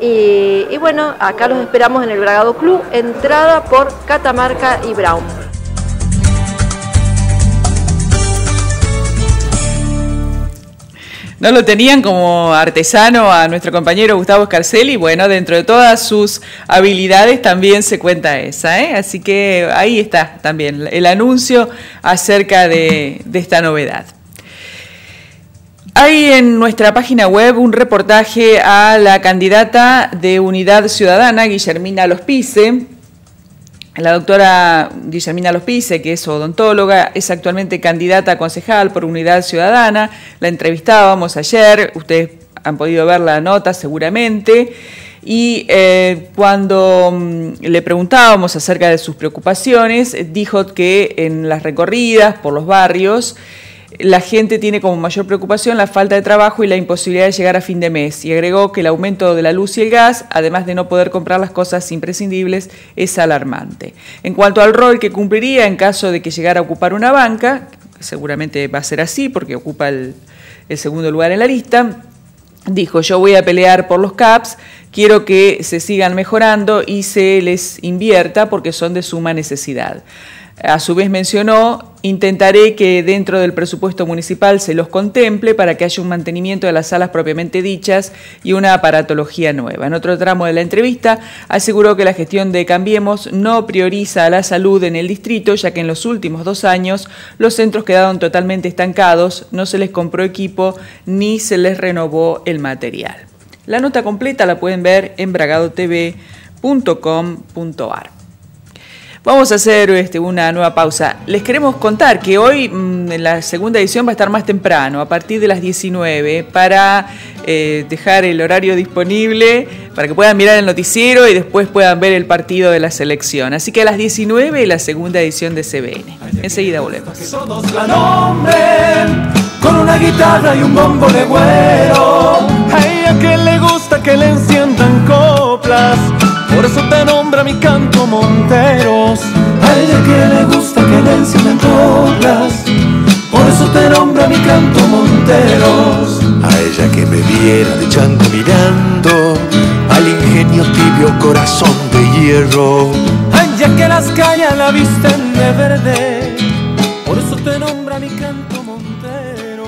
Y, y bueno, acá los esperamos en el Bragado Club, entrada por Catamarca y Brown. No lo tenían como artesano a nuestro compañero Gustavo Scarcelli. Bueno, dentro de todas sus habilidades también se cuenta esa, ¿eh? Así que ahí está también el anuncio acerca de, de esta novedad. Hay en nuestra página web un reportaje a la candidata de Unidad Ciudadana, Guillermina Lospice. La doctora Guillermina Lospice, que es odontóloga, es actualmente candidata a concejal por Unidad Ciudadana. La entrevistábamos ayer, ustedes han podido ver la nota seguramente. Y eh, cuando mm, le preguntábamos acerca de sus preocupaciones, dijo que en las recorridas por los barrios la gente tiene como mayor preocupación la falta de trabajo y la imposibilidad de llegar a fin de mes. Y agregó que el aumento de la luz y el gas, además de no poder comprar las cosas imprescindibles, es alarmante. En cuanto al rol que cumpliría en caso de que llegara a ocupar una banca, seguramente va a ser así porque ocupa el, el segundo lugar en la lista, dijo: yo voy a pelear por los C A Ps, quiero que se sigan mejorando y se les invierta porque son de suma necesidad. A su vez mencionó: intentaré que dentro del presupuesto municipal se los contemple para que haya un mantenimiento de las salas propiamente dichas y una aparatología nueva. En otro tramo de la entrevista aseguró que la gestión de Cambiemos no prioriza a la salud en el distrito, ya que en los últimos dos años los centros quedaron totalmente estancados, no se les compró equipo ni se les renovó el material. La nota completa la pueden ver en bragado t v punto com punto a r. Vamos a hacer este, una nueva pausa. Les queremos contar que hoy mmm, en la segunda edición va a estar más temprano, a partir de las diecinueve, para eh, dejar el horario disponible, para que puedan mirar el noticiero y después puedan ver el partido de la selección. Así que a las diecinueve la segunda edición de C B N. Enseguida volvemos. Todos la nombren con una guitarra y un bombo de güero. A ella que le gusta que le enciendan coplas, por eso te nombra mi canto Monteros. A ella que le gusta que le enciendan coplas, por eso te nombra mi canto Monteros. A ella que me viera de chango mirando al ingenio tibio corazón de hierro. A ella que las cañas la visten de verde, por eso te nombra mi canto Monteros.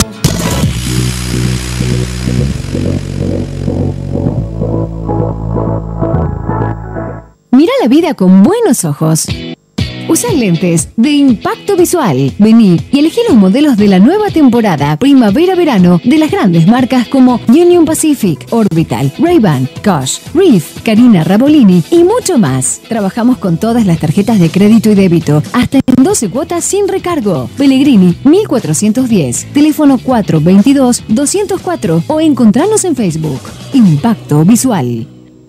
Mira la vida con buenos ojos. Usa lentes de impacto visual. Vení y elegí los modelos de la nueva temporada primavera-verano de las grandes marcas como Union Pacific, Orbital, Ray-Ban, Bosch, Reef, Carina Rabolini y mucho más. Trabajamos con todas las tarjetas de crédito y débito, hasta en doce cuotas sin recargo. Pellegrini mil cuatrocientos diez, teléfono cuatro veintidós doscientos cuatro o encontranos en Facebook. Impacto visual.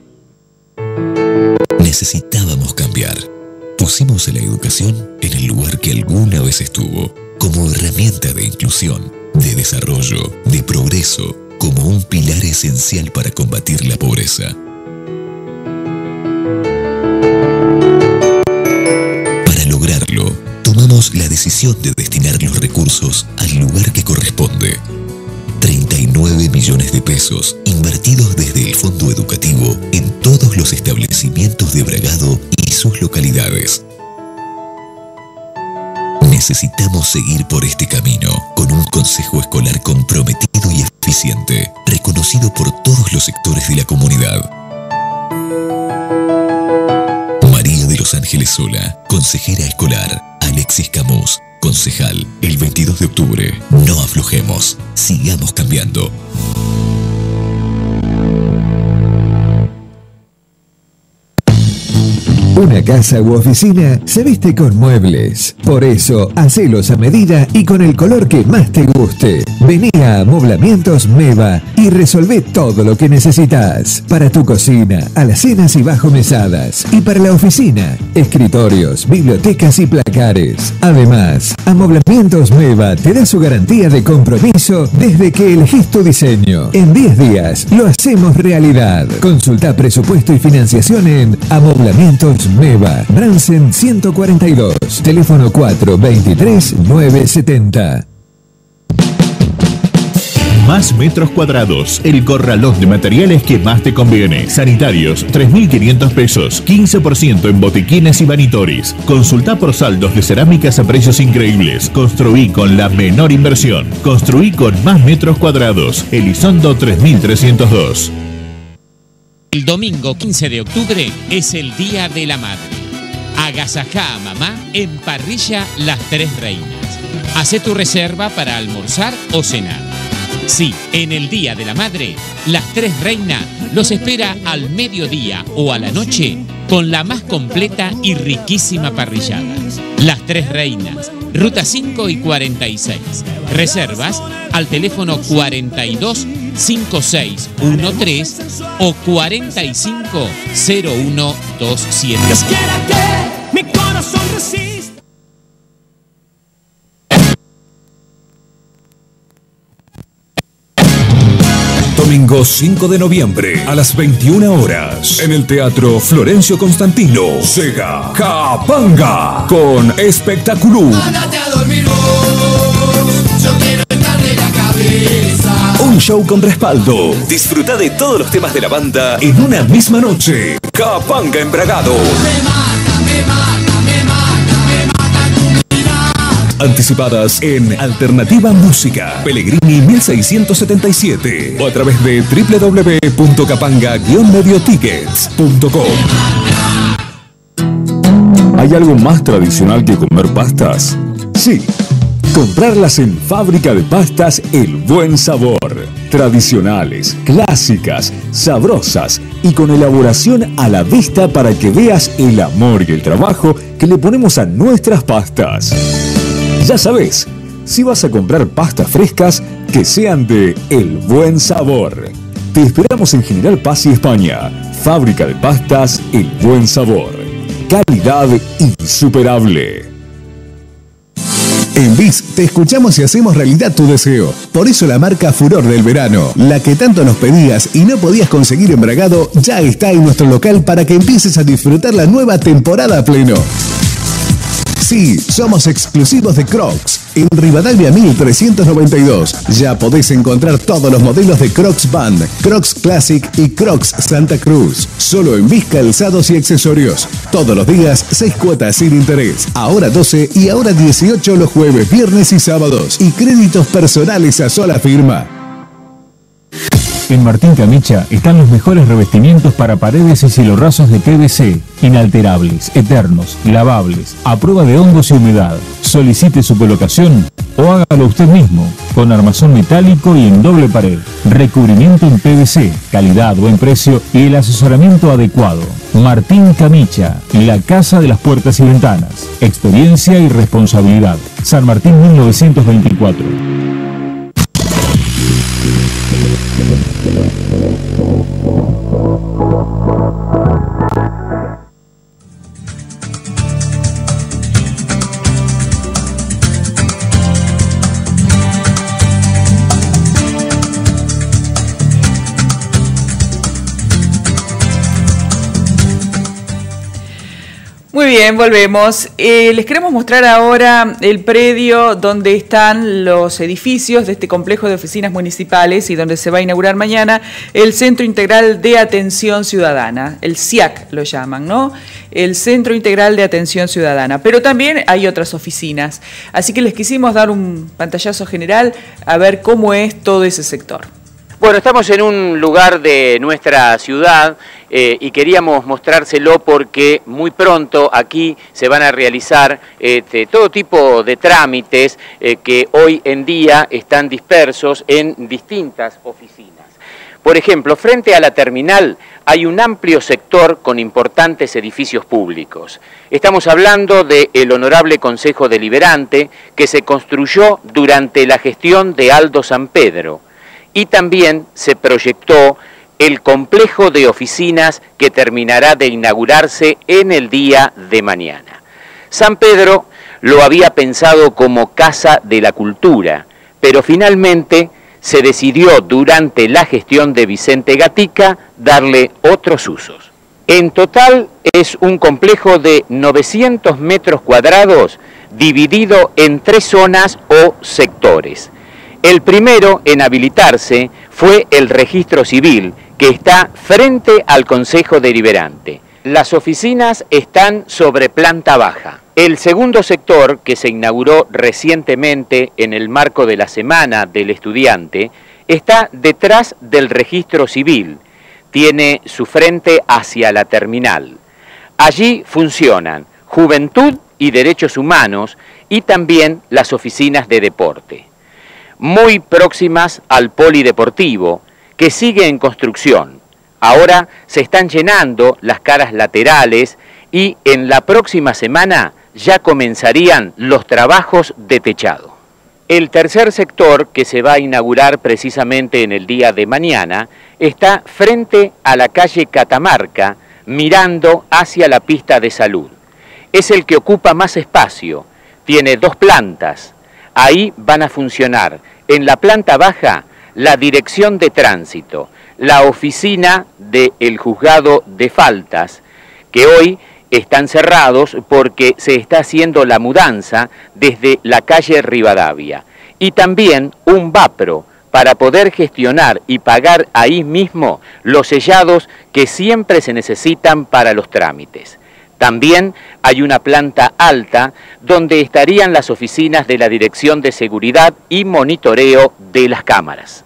Necesitábamos cambiar. Pusimos a la educación en el lugar que alguna vez estuvo, como herramienta de inclusión, de desarrollo, de progreso, como un pilar esencial para combatir la pobreza. Para lograrlo, tomamos la decisión de destinar los recursos al lugar que corresponde. treinta y nueve millones de pesos invertidos desde el Fondo Educativo en todos los establecimientos de Bragado y sus localidades. Necesitamos seguir por este camino con un consejo escolar comprometido y eficiente, reconocido por todos los sectores de la comunidad. María de los Ángeles Sola, consejera escolar. Alexis Camus, concejal. El veintidós de octubre. No aflojemos. Sigamos cambiando. Una casa u oficina se viste con muebles. Por eso, hacelos a medida y con el color que más te guste. Vení a Amoblamientos Meva y resolvé todo lo que necesitas. Para tu cocina, alacenas y bajo mesadas. Y para la oficina, escritorios, bibliotecas y placares. Además, Amoblamientos Meva te da su garantía de compromiso desde que elegís tu diseño. En diez días lo hacemos realidad. Consulta presupuesto y financiación en Amoblamientos Meva, Bransen ciento cuarenta y dos, teléfono cuatro veintitrés nueve setenta. Más metros cuadrados, el corralón de materiales que más te conviene. Sanitarios, tres mil quinientos pesos, quince por ciento en botiquines y vanitoris. Consulta por saldos de cerámicas a precios increíbles. Construí con la menor inversión. Construí con más metros cuadrados. Elizondo tres mil trescientos dos. El domingo quince de octubre es el Día de la Madre. Agasajá a mamá en Parrilla Las Tres Reinas. Hacé tu reserva para almorzar o cenar. Sí, en el Día de la Madre, Las Tres Reinas los espera al mediodía o a la noche con la más completa y riquísima parrillada. Las Tres Reinas, Ruta cinco y cuarenta y seis. Reservas al teléfono cuarenta y dos cincuenta y seis trece o cuarenta y cinco cero uno veintisiete. Dios quiera que mi corazón resista. Domingo cinco de noviembre a las veintiuna horas en el Teatro Florencio Constantino llega Capanga con Espectáculo. Un show con respaldo. Disfruta de todos los temas de la banda en una misma noche. Capanga en Bragado. Anticipadas en Alternativa Música, Pellegrini mil seiscientos setenta y siete o a través de w w w punto capanga guion medio tickets punto com. ¿Hay algo más tradicional que comer pastas? Sí, comprarlas en Fábrica de Pastas El Buen Sabor. Tradicionales, clásicas, sabrosas y con elaboración a la vista para que veas el amor y el trabajo que le ponemos a nuestras pastas. Ya sabes, si vas a comprar pastas frescas, que sean de El Buen Sabor. Te esperamos en General Paz y España. Fábrica de Pastas El Buen Sabor. Calidad insuperable. En B I S te escuchamos y hacemos realidad tu deseo. Por eso la marca Furor del Verano, la que tanto nos pedías y no podías conseguir en Bragado, ya está en nuestro local para que empieces a disfrutar la nueva temporada a pleno. Sí, somos exclusivos de Crocs. En Rivadavia mil trescientos noventa y dos ya podés encontrar todos los modelos de Crocs Band, Crocs Classic y Crocs Santa Cruz. Solo en B I S Calzados y Accesorios. Todos los días, seis cuotas sin interés. Ahora doce y ahora dieciocho los jueves, viernes y sábados. Y créditos personales a sola firma. En Martín Camicha están los mejores revestimientos para paredes y cielorrasos de P V C, inalterables, eternos, lavables, a prueba de hongos y humedad. Solicite su colocación o hágalo usted mismo, con armazón metálico y en doble pared. Recubrimiento en P V C, calidad, buen precio y el asesoramiento adecuado. Martín Camicha, la casa de las puertas y ventanas. Experiencia y responsabilidad. San Martín mil novecientos veinticuatro. Muy bien, volvemos. Eh, les queremos mostrar ahora el predio donde están los edificios de este complejo de oficinas municipales y donde se va a inaugurar mañana el Centro Integral de Atención Ciudadana, el C I A C lo llaman, ¿no? El Centro Integral de Atención Ciudadana, pero también hay otras oficinas. Así que les quisimos dar un pantallazo general a ver cómo es todo ese sector. Bueno, estamos en un lugar de nuestra ciudad eh, y queríamos mostrárselo porque muy pronto aquí se van a realizar este, todo tipo de trámites eh, que hoy en día están dispersos en distintas oficinas. Por ejemplo, frente a la terminal hay un amplio sector con importantes edificios públicos. Estamos hablando del Honorable Consejo Deliberante que se construyó durante la gestión de Aldo Sampedro. Y también se proyectó el complejo de oficinas que terminará de inaugurarse en el día de mañana. Sampedro lo había pensado como Casa de la Cultura, pero finalmente se decidió durante la gestión de Vicente Gatica darle otros usos. En total es un complejo de novecientos metros cuadrados dividido en tres zonas o sectores. El primero en habilitarse fue el registro civil, que está frente al Consejo Deliberante. Las oficinas están sobre planta baja. El segundo sector, que se inauguró recientemente en el marco de la Semana del Estudiante, está detrás del registro civil. Tiene su frente hacia la terminal. Allí funcionan Juventud y Derechos Humanos y también las oficinas de deporte. Muy próximas al polideportivo, que sigue en construcción. Ahora se están llenando las caras laterales y en la próxima semana ya comenzarían los trabajos de techado. El tercer sector, que se va a inaugurar precisamente en el día de mañana, está frente a la calle Catamarca, mirando hacia la pista de salud. Es el que ocupa más espacio, tiene dos plantas. Ahí van a funcionar en la planta baja la dirección de tránsito, la oficina del juzgado de faltas, que hoy están cerrados porque se está haciendo la mudanza desde la calle Rivadavia, y también un VAPRO para poder gestionar y pagar ahí mismo los sellados que siempre se necesitan para los trámites. También hay una planta alta donde estarían las oficinas de la Dirección de Seguridad y Monitoreo de las cámaras.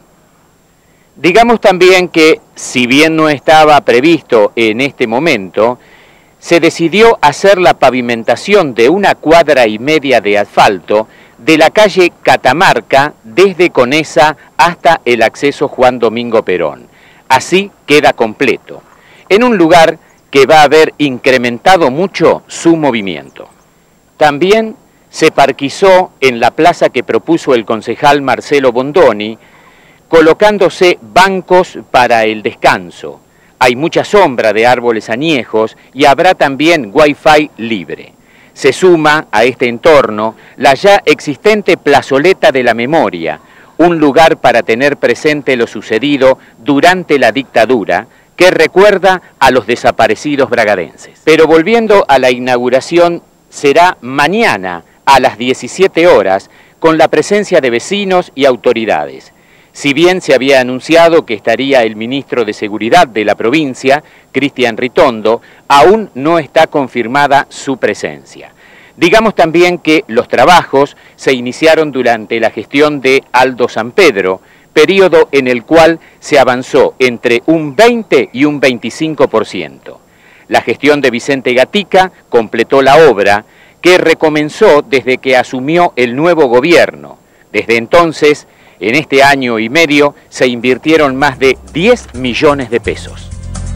Digamos también que, si bien no estaba previsto en este momento, se decidió hacer la pavimentación de una cuadra y media de asfalto de la calle Catamarca desde Conesa hasta el acceso Juan Domingo Perón. Así queda completo, en un lugar que va a haber incrementado mucho su movimiento. También se parquizó en la plaza que propuso el concejal Marcelo Bondoni, colocándose bancos para el descanso. Hay mucha sombra de árboles añejos y habrá también wifi libre. Se suma a este entorno la ya existente plazoleta de la memoria, un lugar para tener presente lo sucedido durante la dictadura, que recuerda a los desaparecidos bragadenses. Pero volviendo a la inauguración, será mañana a las diecisiete horas con la presencia de vecinos y autoridades. Si bien se había anunciado que estaría el ministro de Seguridad de la provincia, Cristian Ritondo, aún no está confirmada su presencia. Digamos también que los trabajos se iniciaron durante la gestión de Aldo Sampedro, periodo en el cual se avanzó entre un veinte y un veinticinco por ciento. La gestión de Vicente Gatica completó la obra, que recomenzó desde que asumió el nuevo gobierno. Desde entonces, en este año y medio, se invirtieron más de diez millones de pesos.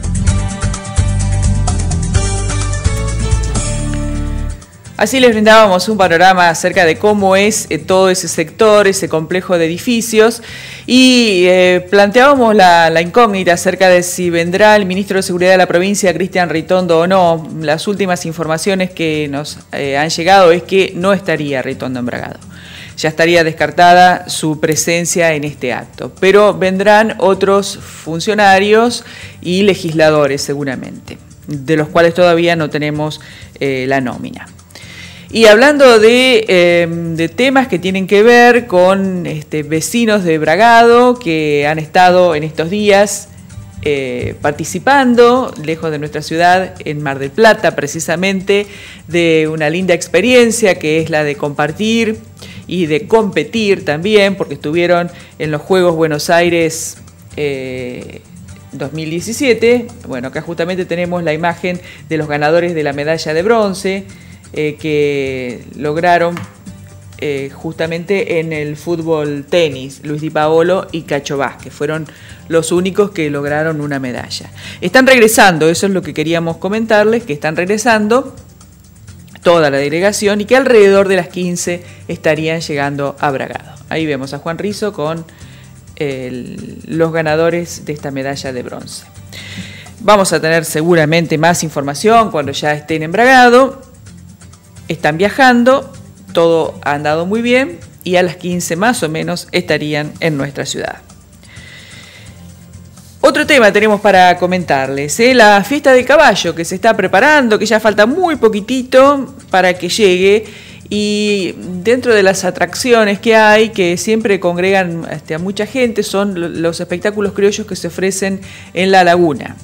Así les brindábamos un panorama acerca de cómo es eh, todo ese sector, ese complejo de edificios, y eh, planteábamos la, la incógnita acerca de si vendrá el ministro de Seguridad de la provincia, Cristian Ritondo, o no. Las últimas informaciones que nos eh, han llegado es que no estaría Ritondo en Bragado. Ya estaría descartada su presencia en este acto, pero vendrán otros funcionarios y legisladores seguramente, de los cuales todavía no tenemos eh, la nómina. Y hablando de, eh, de temas que tienen que ver con este, vecinos de Bragado que han estado en estos días eh, participando, lejos de nuestra ciudad, en Mar del Plata, precisamente, de una linda experiencia que es la de compartir y de competir también, porque estuvieron en los Juegos Buenos Aires eh, dos mil diecisiete. Bueno, acá justamente tenemos la imagen de los ganadores de la medalla de bronce, Eh, que lograron eh, justamente en el fútbol tenis, Luis Di Paolo y Cacho Vázquez, fueron los únicos que lograron una medalla. Están regresando, eso es lo que queríamos comentarles, que están regresando toda la delegación y que alrededor de las quince estarían llegando a Bragado. Ahí vemos a Juan Rizzo con el, los ganadores de esta medalla de bronce. Vamos a tener seguramente más información cuando ya estén en Bragado. Están viajando, todo ha andado muy bien y a las quince más o menos estarían en nuestra ciudad. Otro tema tenemos para comentarles, ¿eh? La fiesta del caballo que se está preparando, que ya falta muy poquitito para que llegue, y dentro de las atracciones que hay, que siempre congregan este, a mucha gente, son los espectáculos criollos que se ofrecen en la laguna.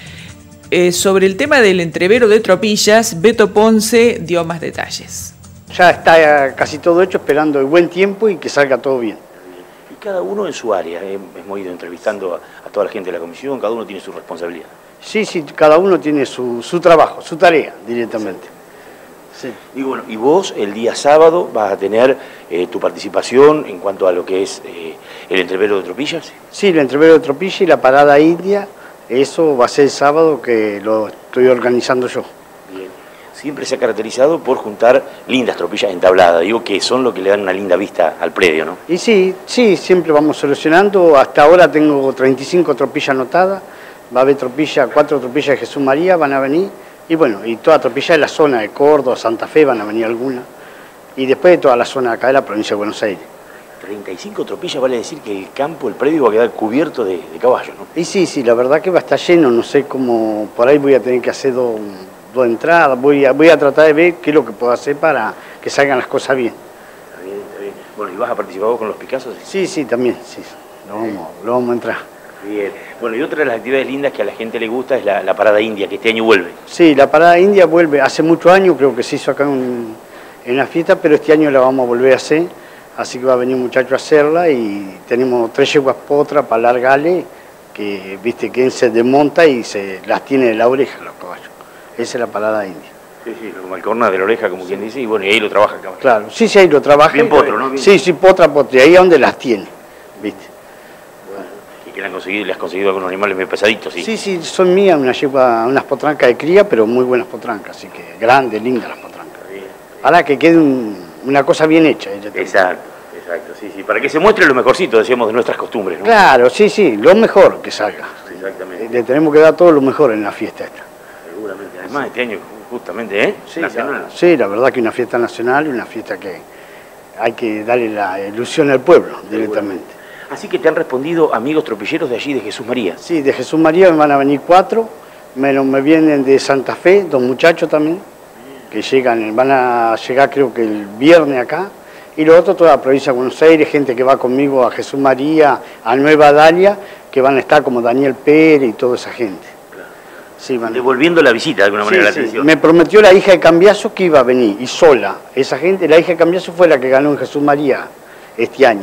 Eh, sobre el tema del entrevero de tropillas, Beto Ponce dio más detalles. Ya está casi todo hecho, esperando el buen tiempo y que salga todo bien. Y cada uno en su área, eh, hemos ido entrevistando a, a toda la gente de la comisión, cada uno tiene su responsabilidad. Sí, sí, cada uno tiene su, su trabajo, su tarea directamente. Sí. Sí. Y bueno, y vos el día sábado vas a tener eh, tu participación en cuanto a lo que es eh, el entrevero de tropillas. Sí, el entrevero de tropillas y la parada india. Eso va a ser el sábado, que lo estoy organizando yo. Bien. Siempre se ha caracterizado por juntar lindas tropillas entabladas, digo que son lo que le dan una linda vista al predio, ¿no? Y sí, sí, siempre vamos solucionando. Hasta ahora tengo treinta y cinco tropillas anotadas. Va a haber tropillas, cuatro tropillas de Jesús María van a venir. Y bueno, y toda tropilla de la zona de Córdoba, Santa Fe van a venir algunas. Y después de toda la zona de acá de la provincia de Buenos Aires. treinta y cinco tropillas vale decir que el campo, el predio va a quedar cubierto de, de caballos, ¿no? Y sí, sí, la verdad que va a estar lleno, no sé cómo, por ahí voy a tener que hacer dos, dos entradas, voy a, voy a tratar de ver qué es lo que puedo hacer para que salgan las cosas bien. Está bien, está bien. Bueno, ¿y vas a participar vos con los Picassos? Sí, sí, también, sí, lo vamos, lo vamos a entrar. Bien. Bueno, y otra de las actividades lindas que a la gente le gusta es la, la parada india, que este año vuelve. Sí, la parada india vuelve, hace muchos años creo que se hizo acá en, en la fiesta, pero este año la vamos a volver a hacer. Así que va a venir un muchacho a hacerla y tenemos tres yeguas potras para largarle, que viste que él se desmonta y se las tiene de la oreja los caballos. Esa es la parada india. Sí, sí, como el corna de la oreja, como sí. Quien dice, y bueno, y ahí lo trabaja el caballo. Claro, sí, sí, ahí lo trabaja. Bien potro, ¿no? Bien. Sí, sí, potra, potra, y ahí es donde las tiene, viste. Bueno, y que le han conseguido, le has conseguido algunos animales muy pesaditos, sí. Sí, sí, son mías, una yegua, unas potrancas de cría, pero muy buenas potrancas, así que grandes, lindas las potrancas. Bien. Ahora que quede un... una cosa bien hecha. Exacto, exacto, sí, sí, para que se muestre lo mejorcito, decíamos, de nuestras costumbres, ¿no? Claro, sí, sí, lo mejor que salga. Exactamente. Le tenemos que dar todo lo mejor en la fiesta esta. Seguramente, además este año justamente, ¿eh? Sí, nacional. La, sí, la verdad que una fiesta nacional y una fiesta que hay que darle la ilusión al pueblo directamente. Así que te han respondido amigos tropilleros de allí, de Jesús María. Sí, de Jesús María me van a venir cuatro, me, me vienen de Santa Fe, dos muchachos también, que llegan, van a llegar creo que el viernes acá, y los otros toda la provincia de Buenos Aires, gente que va conmigo a Jesús María, a Nueva Dalia, que van a estar como Daniel Pérez y toda esa gente. Claro. Sí, van. Devolviendo la visita de alguna manera, sí, la sí. atención. Me prometió la hija de Cambiaso que iba a venir, y sola. Esa gente, la hija de Cambiaso fue la que ganó en Jesús María este año.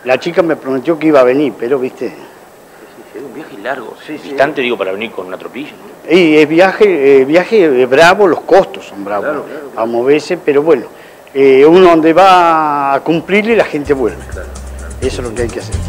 La chica me prometió que iba a venir, pero viste... Es un viaje largo, sí, sí, distante, digo, para venir con una tropilla, ¿no? Y es viaje, eh, viaje bravo, los costos son bravos, claro, claro, claro. A moverse, pero bueno, eh, uno donde va a cumplirle, la gente vuelve. Claro, claro. Eso es lo que hay que hacer.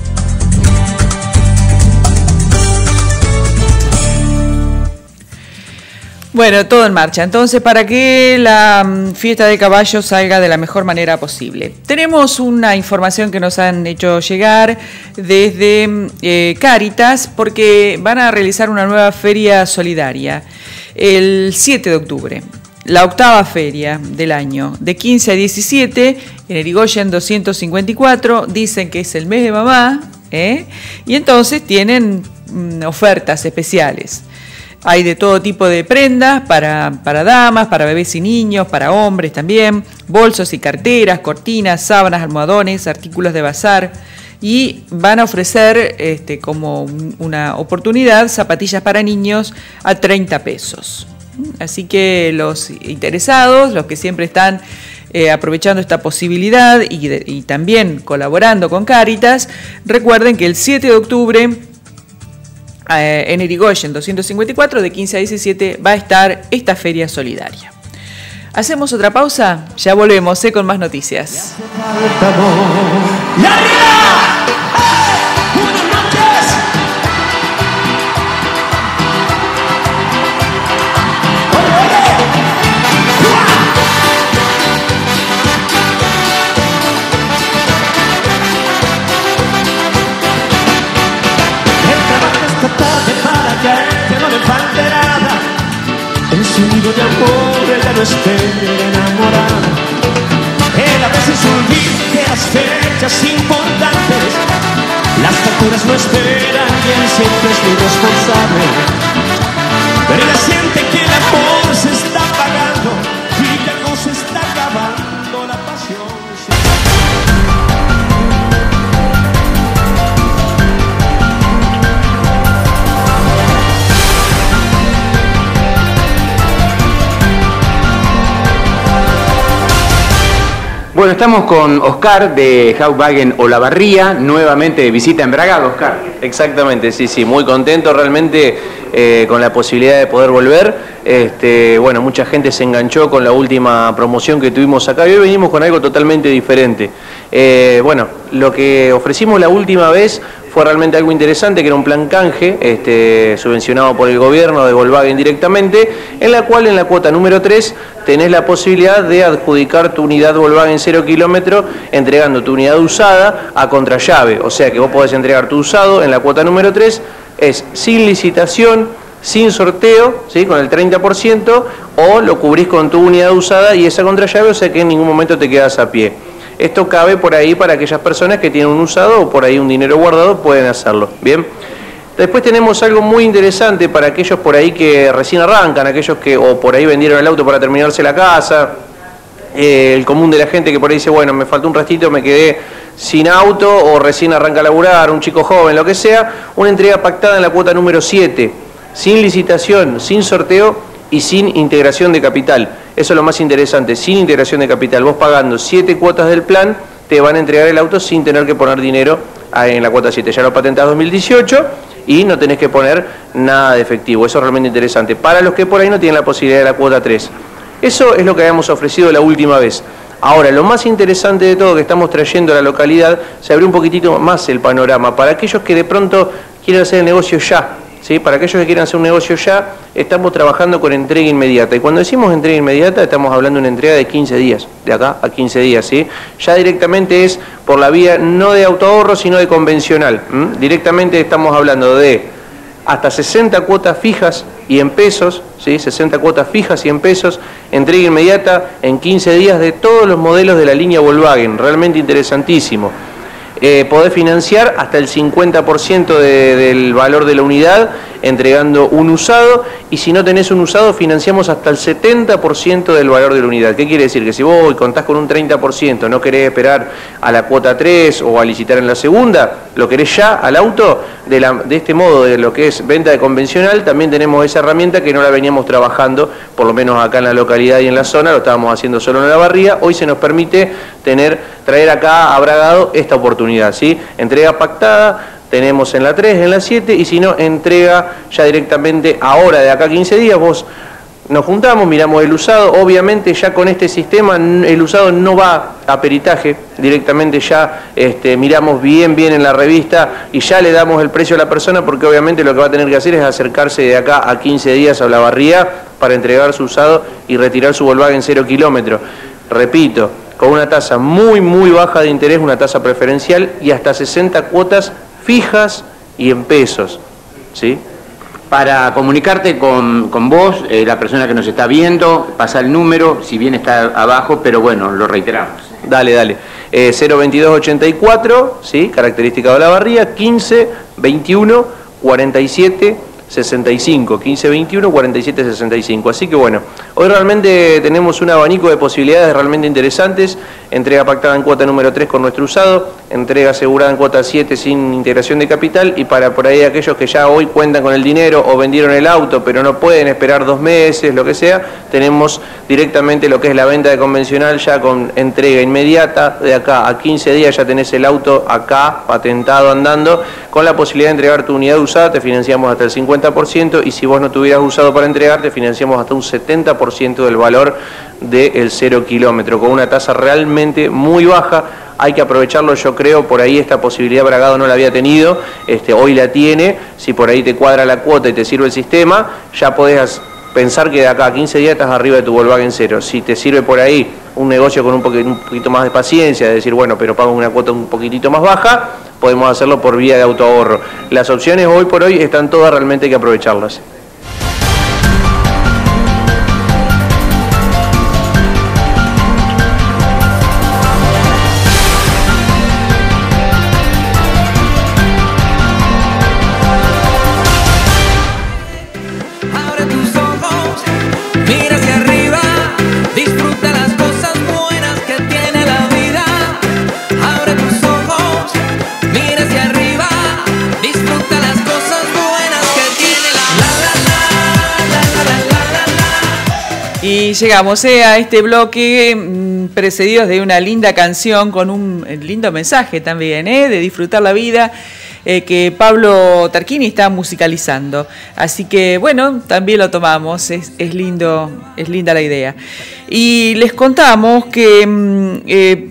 Bueno, todo en marcha. Entonces, para que la um, fiesta de caballo salga de la mejor manera posible. Tenemos una información que nos han hecho llegar desde eh, Cáritas, porque van a realizar una nueva feria solidaria el siete de octubre. La octava feria del año, de quince a diecisiete, en Irigoyen doscientos cincuenta y cuatro, dicen que es el mes de mamá, ¿eh? Y entonces tienen mm, ofertas especiales. Hay de todo tipo de prendas para, para damas, para bebés y niños, para hombres también, bolsos y carteras, cortinas, sábanas, almohadones, artículos de bazar, y van a ofrecer este, como una oportunidad zapatillas para niños a treinta pesos. Así que los interesados, los que siempre están eh, aprovechando esta posibilidad y, de, y también colaborando con Cáritas, recuerden que el siete de octubre en Irigoyen doscientos cincuenta y cuatro, de quince a diecisiete, va a estar esta feria solidaria. Hacemos otra pausa, ya volvemos eh, con más noticias. De amor, ella no espera enamorada. Él a veces olvida las fechas importantes. Las facturas no esperan y él siempre es muy responsable. Pero ella siente que el amor se está apagando y ya no se está acabando la pasión. Bueno, estamos con Oscar de Volkswagen Olavarría, nuevamente de visita en Bragado, Oscar. Exactamente, sí, sí, muy contento realmente eh, con la posibilidad de poder volver. Este, bueno, mucha gente se enganchó con la última promoción que tuvimos acá y hoy venimos con algo totalmente diferente. Eh, bueno, lo que ofrecimos la última vez fue realmente algo interesante, que era un plan canje este, subvencionado por el gobierno de Volkswagen directamente, en la cual en la cuota número tres tenés la posibilidad de adjudicar tu unidad Volkswagen cero kilómetro entregando tu unidad usada a contrallave. O sea que vos podés entregar tu usado en la cuota número tres, es sin licitación, sin sorteo, ¿sí? Con el treinta por ciento, o lo cubrís con tu unidad usada y esa contrallave, o sea que en ningún momento te quedas a pie. Esto cabe por ahí para aquellas personas que tienen un usado o por ahí un dinero guardado, pueden hacerlo. Bien. Después tenemos algo muy interesante para aquellos por ahí que recién arrancan, aquellos que o por ahí vendieron el auto para terminarse la casa, eh, el común de la gente que por ahí dice, bueno, me faltó un rastito, me quedé sin auto o recién arranca a laburar, un chico joven, lo que sea, una entrega pactada en la cuota número siete, sin licitación, sin sorteo y sin integración de capital. Eso es lo más interesante, sin integración de capital. Vos pagando siete cuotas del plan, te van a entregar el auto sin tener que poner dinero en la cuota siete. Ya lo patentás dos mil dieciocho y no tenés que poner nada de efectivo. Eso es realmente interesante. Para los que por ahí no tienen la posibilidad de la cuota tres. Eso es lo que habíamos ofrecido la última vez. Ahora, lo más interesante de todo que estamos trayendo a la localidad, se abrió un poquitito más el panorama. Para aquellos que de pronto quieren hacer el negocio ya, ¿sí? Para aquellos que quieran hacer un negocio ya, estamos trabajando con entrega inmediata. Y cuando decimos entrega inmediata, estamos hablando de una entrega de quince días, de acá a quince días, ¿sí? Ya directamente es por la vía no de autoahorro, sino de convencional. ¿m? Directamente estamos hablando de hasta sesenta cuotas fijas y en pesos, ¿sí? sesenta cuotas fijas y en pesos, entrega inmediata en quince días de todos los modelos de la línea Volkswagen. Realmente interesantísimo. Eh, podés financiar hasta el cincuenta por ciento de, del valor de la unidad entregando un usado, y si no tenés un usado financiamos hasta el setenta por ciento del valor de la unidad. ¿Qué quiere decir? Que si vos hoy contás con un treinta por ciento, no querés esperar a la cuota tres o a licitar en la segunda, lo querés ya al auto, de, la, de este modo, de lo que es venta de convencional, también tenemos esa herramienta que no la veníamos trabajando, por lo menos acá en la localidad y en la zona, lo estábamos haciendo solo en la barría. Hoy se nos permite tener, traer acá a Bragado esta oportunidad, ¿sí? Entrega pactada, tenemos en la tres, en la siete, y si no, entrega ya directamente ahora, de acá a quince días, vos nos juntamos, miramos el usado. Obviamente ya con este sistema el usado no va a peritaje, directamente ya este, miramos bien bien en la revista y ya le damos el precio a la persona, porque obviamente lo que va a tener que hacer es acercarse de acá a quince días a la barría para entregar su usado y retirar su Volkswagen cero kilómetro. Repito, con una tasa muy muy baja de interés, una tasa preferencial y hasta sesenta cuotas fijas y en pesos, ¿sí? Para comunicarte con, con vos, eh, la persona que nos está viendo, pasa el número, si bien está abajo, pero bueno, lo reiteramos. Dale, dale. Eh, cero veintidós ochenta y cuatro, ¿sí? Característica de la barría, quince veintiuno cuarenta y siete sesenta y cinco, quince veintiuno cuarenta y siete sesenta y cinco. Así que bueno, hoy realmente tenemos un abanico de posibilidades realmente interesantes. Entrega pactada en cuota número tres con nuestro usado, entrega asegurada en cuota siete sin integración de capital, y para por ahí aquellos que ya hoy cuentan con el dinero o vendieron el auto pero no pueden esperar dos meses, lo que sea, tenemos directamente lo que es la venta de convencional ya con entrega inmediata. De acá a quince días ya tenés el auto acá patentado andando, con la posibilidad de entregar tu unidad usada. Te financiamos hasta el cincuenta por ciento, y si vos no tuvieras usado para entregar, te financiamos hasta un setenta por ciento del valor del cero kilómetro, con una tasa realmente muy baja. Hay que aprovecharlo, yo creo. Por ahí esta posibilidad Bragado no la había tenido, este, hoy la tiene. Si por ahí te cuadra la cuota y te sirve el sistema, ya podés pensar que de acá a quince días estás arriba de tu Volkswagen cero. Si te sirve por ahí un negocio con un poquito, un poquito más de paciencia, de decir, bueno, pero pago una cuota un poquitito más baja, podemos hacerlo por vía de autoahorro. Las opciones hoy por hoy están todas, realmente hay que aprovecharlas. Y llegamos eh, a este bloque mmm, precedidos de una linda canción con un lindo mensaje también, eh, de disfrutar la vida, eh, que Pablo Tarquini está musicalizando. Así que bueno, también lo tomamos, es, es lindo, es linda la idea. Y les contamos que mmm, eh,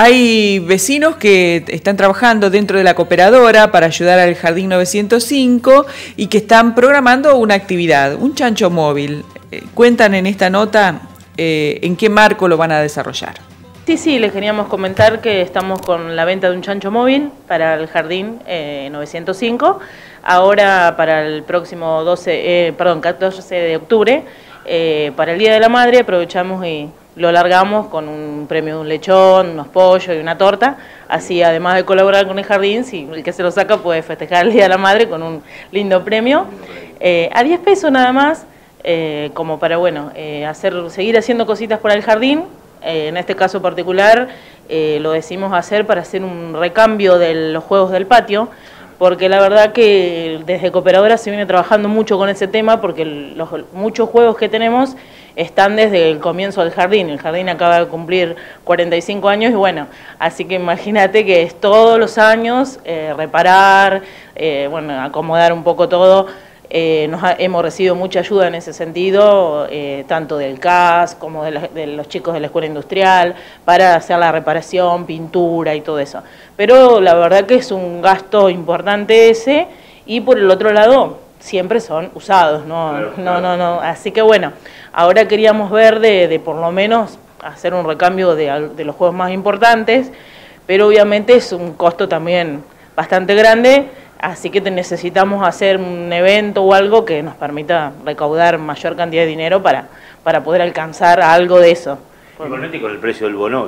hay vecinos que están trabajando dentro de la cooperadora para ayudar al Jardín novecientos cinco y que están programando una actividad, un chancho móvil. Eh, cuentan en esta nota eh, en qué marco lo van a desarrollar. Sí, sí, les queríamos comentar que estamos con la venta de un chancho móvil para el Jardín eh, novecientos cinco. Ahora para el próximo doce, eh, perdón, catorce de octubre, eh, para el Día de la Madre, aprovechamos y lo largamos con un premio de un lechón, unos pollos y una torta. Así, además de colaborar con el jardín, si el que se lo saca puede festejar el Día de la Madre con un lindo premio. Eh, a diez pesos nada más, eh, como para, bueno, eh, hacer, seguir haciendo cositas para el jardín. Eh, en este caso particular, eh, lo decidimos hacer para hacer un recambio de los juegos del patio, porque la verdad que desde Cooperadora se viene trabajando mucho con ese tema, porque los, muchos juegos que tenemos están desde el comienzo del jardín. El jardín acaba de cumplir cuarenta y cinco años y bueno, así que imagínate que es todos los años eh, reparar, eh, bueno, acomodar un poco todo. Eh, nos ha, hemos recibido mucha ayuda en ese sentido, eh, tanto del C A S como de, la, de los chicos de la Escuela Industrial, para hacer la reparación, pintura y todo eso. Pero la verdad que es un gasto importante ese, y por el otro lado, siempre son usados, ¿no? Claro, no, claro. no, no. Así que bueno, ahora queríamos ver de, de por lo menos hacer un recambio de, de los juegos más importantes, pero obviamente es un costo también bastante grande. Así que necesitamos hacer un evento o algo que nos permita recaudar mayor cantidad de dinero para, para poder alcanzar algo de eso. Igualmente con el precio del bono, digo,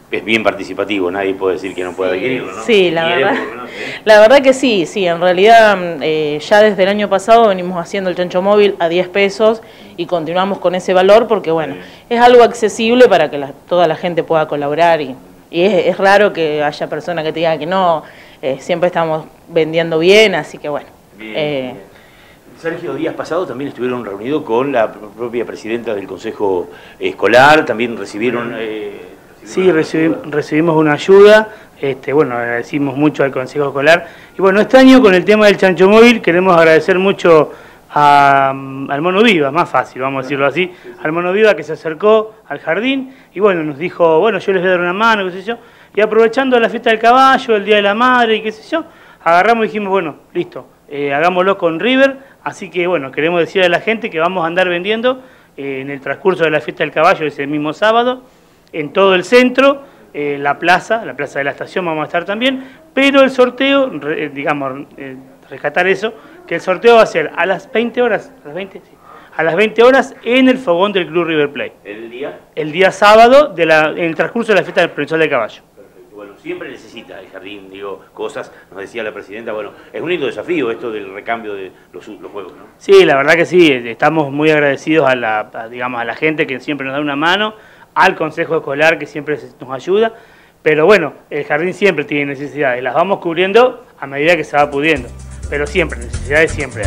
es bien participativo, nadie puede decir que no puede adquirirlo, ¿no? Sí, la verdad, la verdad que sí, sí, en realidad eh, ya desde el año pasado venimos haciendo el chancho móvil a diez pesos y continuamos con ese valor porque bueno, es algo accesible para que la, toda la gente pueda colaborar y, y es, es raro que haya personas que te digan que no, eh, siempre estamos vendiendo bien, así que bueno. Bien, eh, bien. Sergio, días pasados también estuvieron reunidos con la propia presidenta del Consejo Escolar, también recibieron... Eh, Sí, recibimos, recibimos una ayuda, este, bueno, agradecimos mucho al Consejo Escolar. Y bueno, este año con el tema del chancho móvil queremos agradecer mucho a, al Mono Viva, más fácil, vamos a decirlo así, al Mono Viva que se acercó al jardín y bueno, nos dijo, bueno, yo les voy a dar una mano, qué sé yo. Y aprovechando la fiesta del caballo, el Día de la Madre y qué sé yo, agarramos y dijimos, bueno, listo, eh, hagámoslo con River. Así que bueno, queremos decirle a la gente que vamos a andar vendiendo eh, en el transcurso de la fiesta del caballo ese mismo sábado, en todo el centro, eh, la plaza, la plaza de la estación vamos a estar también, pero el sorteo, re, digamos, eh, rescatar eso, que el sorteo va a ser a las veinte horas, a las veinte, sí, a las veinte horas en el fogón del Club River Plate. ¿El día? El día sábado, de la, en el transcurso de la fiesta del Provincial del Caballo. Perfecto. Bueno, siempre necesita el jardín, digo, cosas, nos decía la presidenta, bueno, es un lindo desafío esto del recambio de los, los juegos, ¿no? Sí, la verdad que sí, estamos muy agradecidos a la, a, digamos, a la gente que siempre nos da una mano, al Consejo Escolar que siempre nos ayuda, pero bueno, el jardín siempre tiene necesidades, las vamos cubriendo a medida que se va pudiendo, pero siempre, necesidades siempre hay.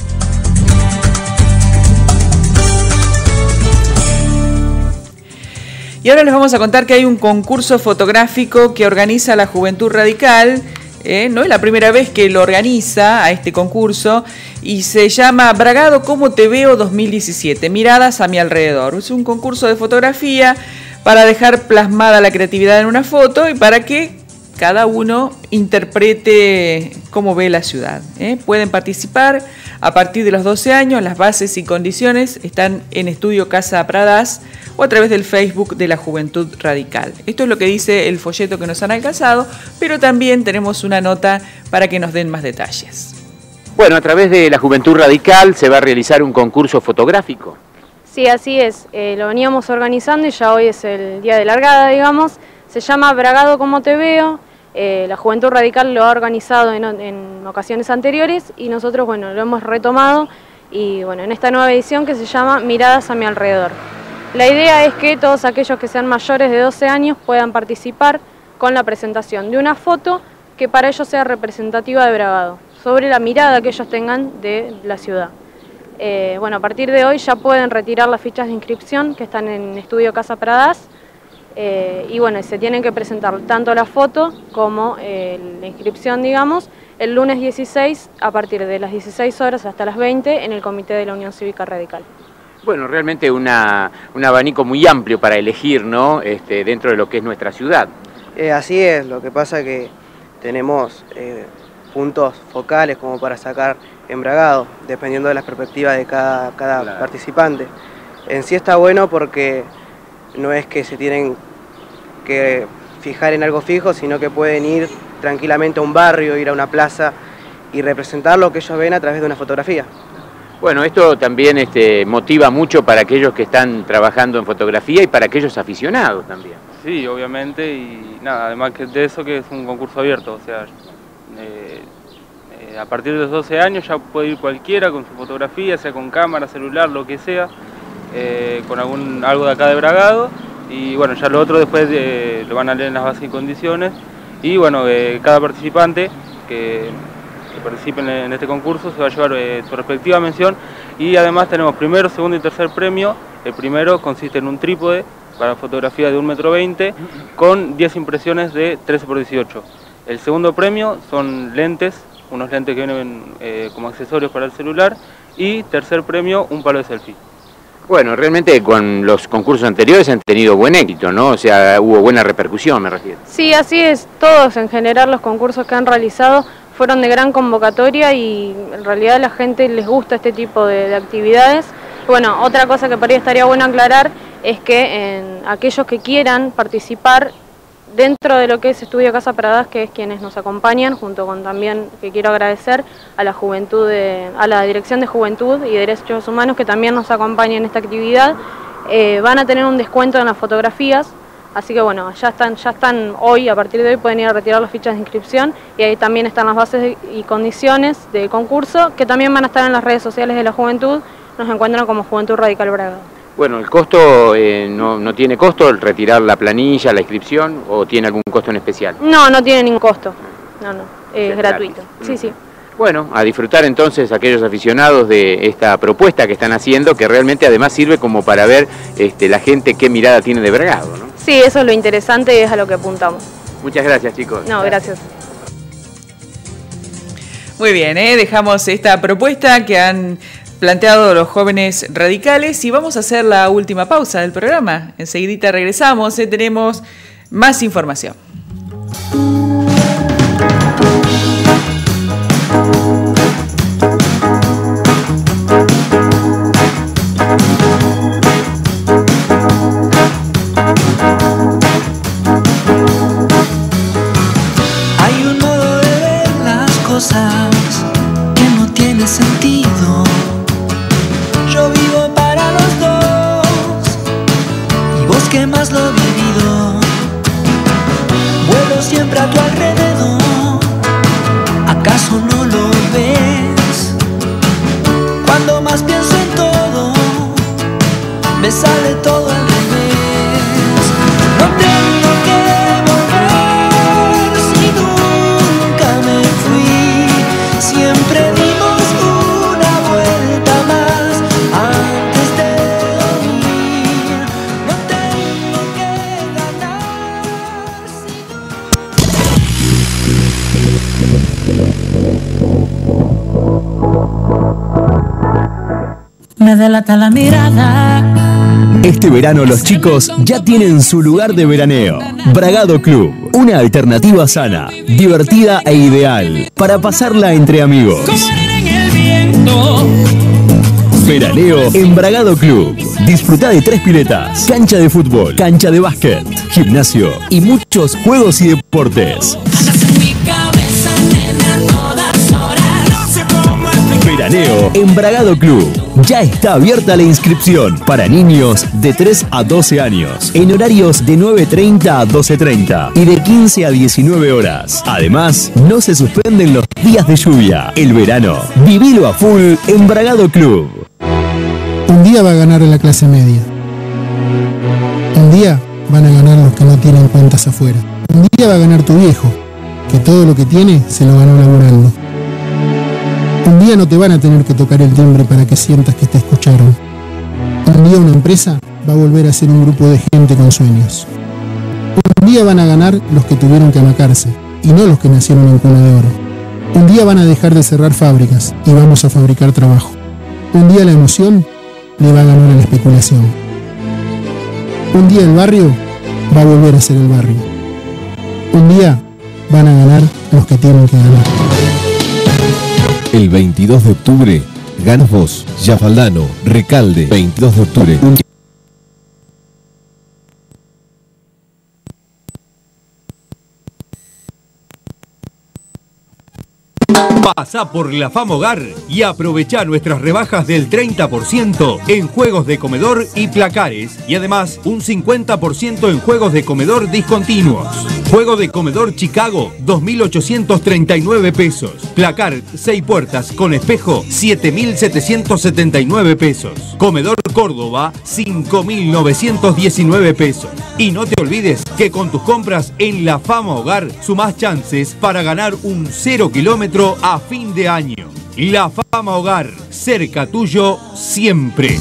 Y ahora les vamos a contar que hay un concurso fotográfico que organiza la Juventud Radical. Eh, no es la primera vez que lo organiza a este concurso y se llama Bragado ¿Cómo te veo dos mil diecisiete? Miradas a mi alrededor. Es un concurso de fotografía para dejar plasmada la creatividad en una foto y para que cada uno interprete cómo ve la ciudad. ¿eh? Pueden participar a partir de los doce años. Las bases y condiciones están en Estudio Casa Pradás o a través del Facebook de la Juventud Radical. Esto es lo que dice el folleto que nos han alcanzado, pero también tenemos una nota para que nos den más detalles. Bueno, a través de la Juventud Radical se va a realizar un concurso fotográfico. Sí, así es. Eh, lo veníamos organizando y ya hoy es el día de largada, digamos. Se llama Bragado ¿Cómo te veo? Eh, la Juventud Radical lo ha organizado en, en ocasiones anteriores y nosotros, bueno, lo hemos retomado y, bueno, en esta nueva edición que se llama Miradas a mi alrededor. La idea es que todos aquellos que sean mayores de doce años puedan participar con la presentación de una foto que para ellos sea representativa de Bragado, sobre la mirada que ellos tengan de la ciudad. Eh, bueno, a partir de hoy ya pueden retirar las fichas de inscripción que están en Estudio Casa Pradás eh, y bueno, se tienen que presentar tanto la foto como eh, la inscripción, digamos, el lunes dieciséis a partir de las dieciséis horas hasta las veinte en el Comité de la Unión Cívica Radical. Bueno, realmente una, un abanico muy amplio para elegir, ¿no? Este, dentro de lo que es nuestra ciudad. Eh, así es, lo que pasa que tenemos eh, puntos focales como para sacar en Bragado, dependiendo de las perspectivas de cada, cada claro. participante. En sí está bueno porque no es que se tienen que fijar en algo fijo, sino que pueden ir tranquilamente a un barrio, ir a una plaza y representar lo que ellos ven a través de una fotografía. Bueno, esto también este, motiva mucho para aquellos que están trabajando en fotografía y para aquellos aficionados también. Sí, obviamente, y nada, además que de eso que es un concurso abierto, o sea, eh, eh, a partir de los doce años ya puede ir cualquiera con su fotografía, sea con cámara, celular, lo que sea, eh, con algún algo de acá de Bragado, y bueno, ya lo otro después eh, lo van a leer en las bases y condiciones, y bueno, eh, cada participante que... que participen en este concurso se va a llevar eh, su respectiva mención y además tenemos primero, segundo y tercer premio. El primero consiste en un trípode para fotografía de un metro veinte con diez impresiones de trece por dieciocho. El segundo premio son lentes, unos lentes que vienen eh, como accesorios para el celular y tercer premio un palo de selfie. Bueno, realmente con los concursos anteriores han tenido buen éxito, ¿no? O sea, hubo buena repercusión, me refiero. Sí, así es. Todos en general los concursos que han realizado fueron de gran convocatoria y en realidad a la gente les gusta este tipo de, de actividades. Bueno, otra cosa que por ahí estaría bueno aclarar es que en aquellos que quieran participar dentro de lo que es Estudio Casa Pradás, que es quienes nos acompañan, junto con también que quiero agradecer a la juventud de, a la Dirección de Juventud y Derechos Humanos que también nos acompaña en esta actividad, eh, van a tener un descuento en las fotografías, Así que bueno, ya están, ya están hoy, a partir de hoy pueden ir a retirar las fichas de inscripción y ahí también están las bases y condiciones del concurso, que también van a estar en las redes sociales de la Juventud. Nos encuentran como Juventud Radical Bragado. Bueno, ¿el costo eh, no, no tiene costo el retirar la planilla, la inscripción, o tiene algún costo en especial? No, no tiene ningún costo. No, no, es gratuito. Sí, sí. Bueno, a disfrutar entonces aquellos aficionados de esta propuesta que están haciendo, que realmente además sirve como para ver este, la gente qué mirada tiene de Bragado, ¿no? Sí, eso es lo interesante y es a lo que apuntamos. Muchas gracias, chicos. No, gracias. Muy bien, ¿eh? Dejamos esta propuesta que han planteado los jóvenes radicales y vamos a hacer la última pausa del programa. Enseguidita regresamos, ¿eh? Tenemos más información. Hay un modo de ver las cosas que no tiene sentido. Yo vivo para los dos y vos que más lo he vivido. Vuelo siempre a tu alrededor, ¿acaso no lo ves? Cuando más pienso en todo, me sale todo al revés. No tengo que volver si nunca me fui. Siempre dimos una vuelta más antes de dormir. No tengo que ganar si me delata la mirada. Este verano los chicos ya tienen su lugar de veraneo. Bragado Club, una alternativa sana, divertida e ideal para pasarla entre amigos. Veraneo en Bragado Club. Disfruta de tres piletas, cancha de fútbol, cancha de básquet, gimnasio y muchos juegos y deportes. Veraneo en Bragado Club. Ya está abierta la inscripción para niños de tres a doce años en horarios de nueve treinta a doce treinta y de quince a diecinueve horas. Además, no se suspenden los días de lluvia. El verano, vivilo a full en Bragado Club. Un día va a ganar la clase media. Un día van a ganar los que no tienen cuentas afuera. Un día va a ganar tu viejo, que todo lo que tiene se lo ganó laburando. Un día no te van a tener que tocar el timbre para que sientas que te escucharon. Un día una empresa va a volver a ser un grupo de gente con sueños. Un día van a ganar los que tuvieron que amacarse y no los que nacieron en cuna de oro. Un día van a dejar de cerrar fábricas y vamos a fabricar trabajo. Un día la emoción le va a ganar a la especulación. Un día el barrio va a volver a ser el barrio. Un día van a ganar los que tienen que ganar. El veintidós de octubre, ganas vos, Yafaldano, Recalde, veintidós de octubre. Un... Pasá por la Fama Hogar y aprovechá nuestras rebajas del treinta por ciento en juegos de comedor y placares y además un cincuenta por ciento en juegos de comedor discontinuos. Juego de comedor Chicago, dos mil ochocientos treinta y nueve pesos. Placar seis puertas con espejo, siete mil setecientos setenta y nueve pesos. Comedor Córdoba, cinco mil novecientos diecinueve pesos. Y no te olvides que con tus compras en la Fama Hogar sumás chances para ganar un cero kilómetro a fin de año. La Fama Hogar, cerca tuyo siempre.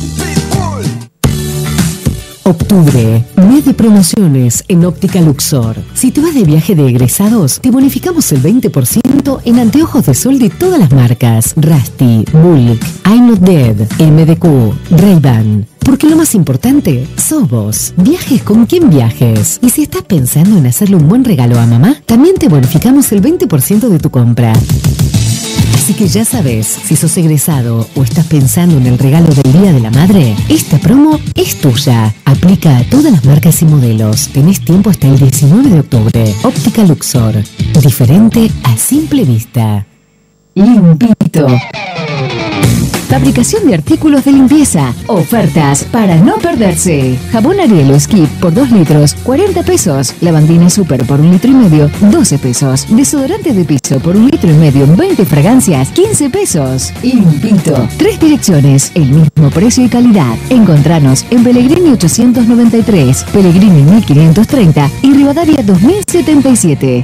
Octubre, mes de promociones en Óptica Luxor. Si te vas de viaje de egresados, te bonificamos el veinte por ciento en anteojos de sol de todas las marcas. Rasti, Bulk, I'm Not Dead, M D Q, Ray-Ban. Porque lo más importante sos vos. Viajes con quien viajes. Y si estás pensando en hacerle un buen regalo a mamá, también te bonificamos el veinte por ciento de tu compra. Así que ya sabes, si sos egresado o estás pensando en el regalo del Día de la Madre, esta promo es tuya. Aplica a todas las marcas y modelos. Tenés tiempo hasta el diecinueve de octubre. Óptica Luxor. Diferente a simple vista. Limpito. Fabricación de artículos de limpieza. Ofertas para no perderse. Jabón Ariel o Skip por dos litros, cuarenta pesos. Lavandina Super por un litro y medio, doce pesos. Desodorante de piso por un litro y medio, veinte fragancias, quince pesos. Limpito. Tres direcciones, el mismo precio y calidad. Encontranos en Pellegrini ochocientos noventa y tres, Pellegrini mil quinientos treinta y Rivadavia dos mil setenta y siete.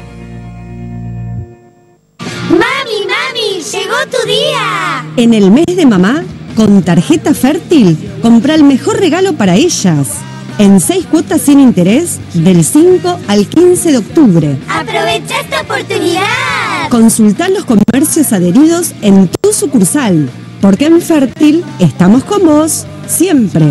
¡Mami, mami! ¡Llegó tu día! En el mes de mamá, con tarjeta Fértil, compra el mejor regalo para ellas. En seis cuotas sin interés, del cinco al quince de octubre. ¡Aprovecha esta oportunidad! Consulta los comercios adheridos en tu sucursal, porque en Fértil estamos con vos siempre.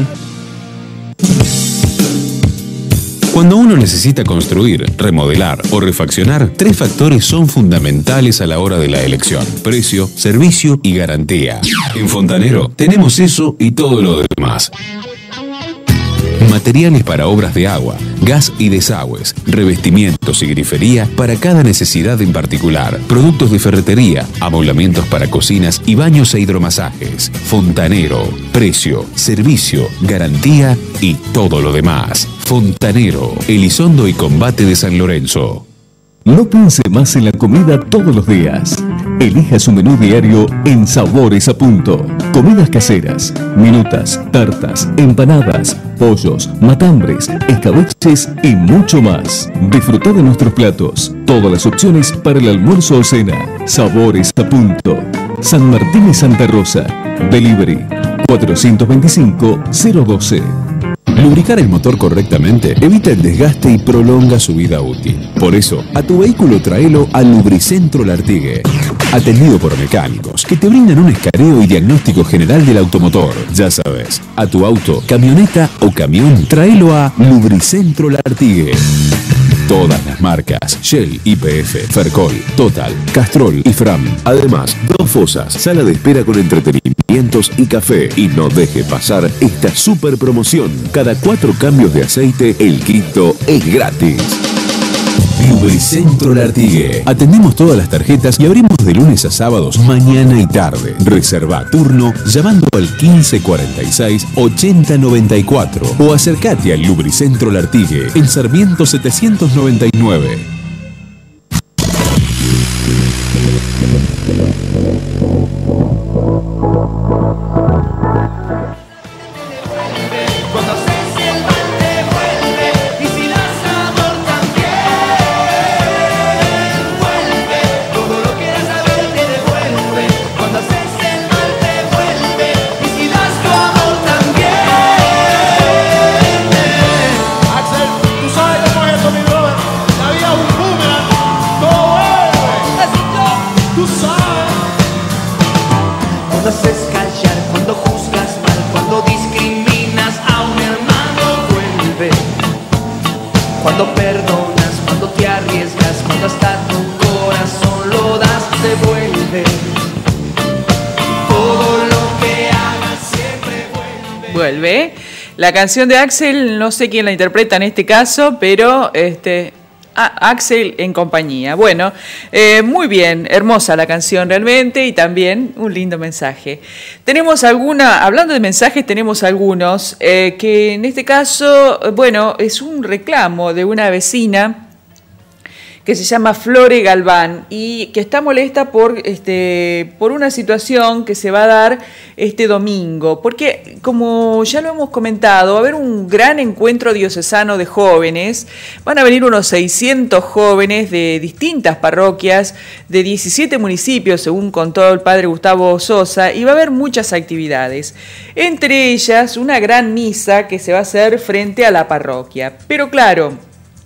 Cuando uno necesita construir, remodelar o refaccionar, tres factores son fundamentales a la hora de la elección: precio, servicio y garantía. En Fontanero tenemos eso y todo lo demás. Materiales para obras de agua, gas y desagües, revestimientos y grifería para cada necesidad en particular, productos de ferretería, amoblamientos para cocinas y baños e hidromasajes. Fontanero, precio, servicio, garantía y todo lo demás. Fontanero, Elizondo y Combate de San Lorenzo. No piense más en la comida todos los días. Elija su menú diario en Sabores a Punto. Comidas caseras, minutas, tartas, empanadas, pollos, matambres, escabeches y mucho más. Disfruta de nuestros platos. Todas las opciones para el almuerzo o cena. Sabores a Punto. San Martín y Santa Rosa. Delivery cuatrocientos veinticinco cero doce. Lubricar el motor correctamente evita el desgaste y prolonga su vida útil. Por eso, a tu vehículo tráelo a Lubricentro Lartigue. Atendido por mecánicos que te brindan un escaneo y diagnóstico general del automotor. Ya sabes, a tu auto, camioneta o camión, tráelo a Lubricentro Lartigue. Todas las marcas: Shell, Y P F, Fercol, Total, Castrol y Fram. Además, dos fosas, sala de espera con entretenimientos y café. Y no deje pasar esta super promoción. Cada cuatro cambios de aceite, el quinto es gratis. Lubricentro Lartigue. Atendemos todas las tarjetas y abrimos de lunes a sábados, mañana y tarde. Reserva turno llamando al quince cuarenta y seis ochenta noventa y cuatro o acércate al Lubricentro Lartigue en Sarmiento setecientos noventa y nueve. Vuelve. La canción de Axel, no sé quién la interpreta en este caso, pero este ah, Axel en compañía. Bueno, eh, muy bien, hermosa la canción realmente y también un lindo mensaje. Tenemos alguna, hablando de mensajes, tenemos algunos eh, que en este caso, bueno, es un reclamo de una vecina que se llama Flore Galván y que está molesta por, este, por una situación que se va a dar este domingo, porque como ya lo hemos comentado, va a haber un gran encuentro diocesano de jóvenes, van a venir unos seiscientos jóvenes de distintas parroquias, de diecisiete municipios, según contó el padre Gustavo Sosa, y va a haber muchas actividades, entre ellas una gran misa que se va a hacer frente a la parroquia, pero claro,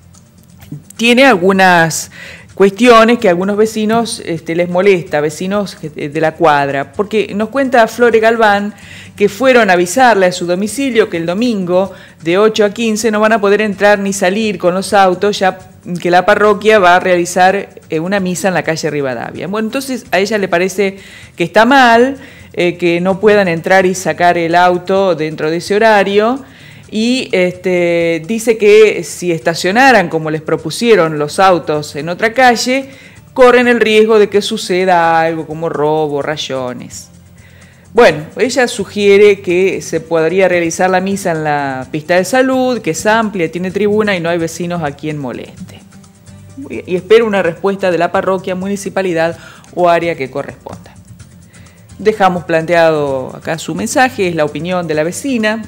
tiene algunas cuestiones que a algunos vecinos este, les molesta, vecinos de la cuadra, porque nos cuenta Flore Galván que fueron a avisarle a su domicilio que el domingo de ocho a quince no van a poder entrar ni salir con los autos, ya que la parroquia va a realizar eh, una misa en la calle Rivadavia. Bueno, entonces a ella le parece que está mal, eh, que no puedan entrar y sacar el auto dentro de ese horario, y este, dice que si estacionaran como les propusieron los autos en otra calle, corren el riesgo de que suceda algo como robo, rayones. Bueno, ella sugiere que se podría realizar la misa en la pista de salud, que es amplia, tiene tribuna y no hay vecinos a quien moleste. Y espero una respuesta de la parroquia, municipalidad o área que corresponda. Dejamos planteado acá su mensaje, es la opinión de la vecina.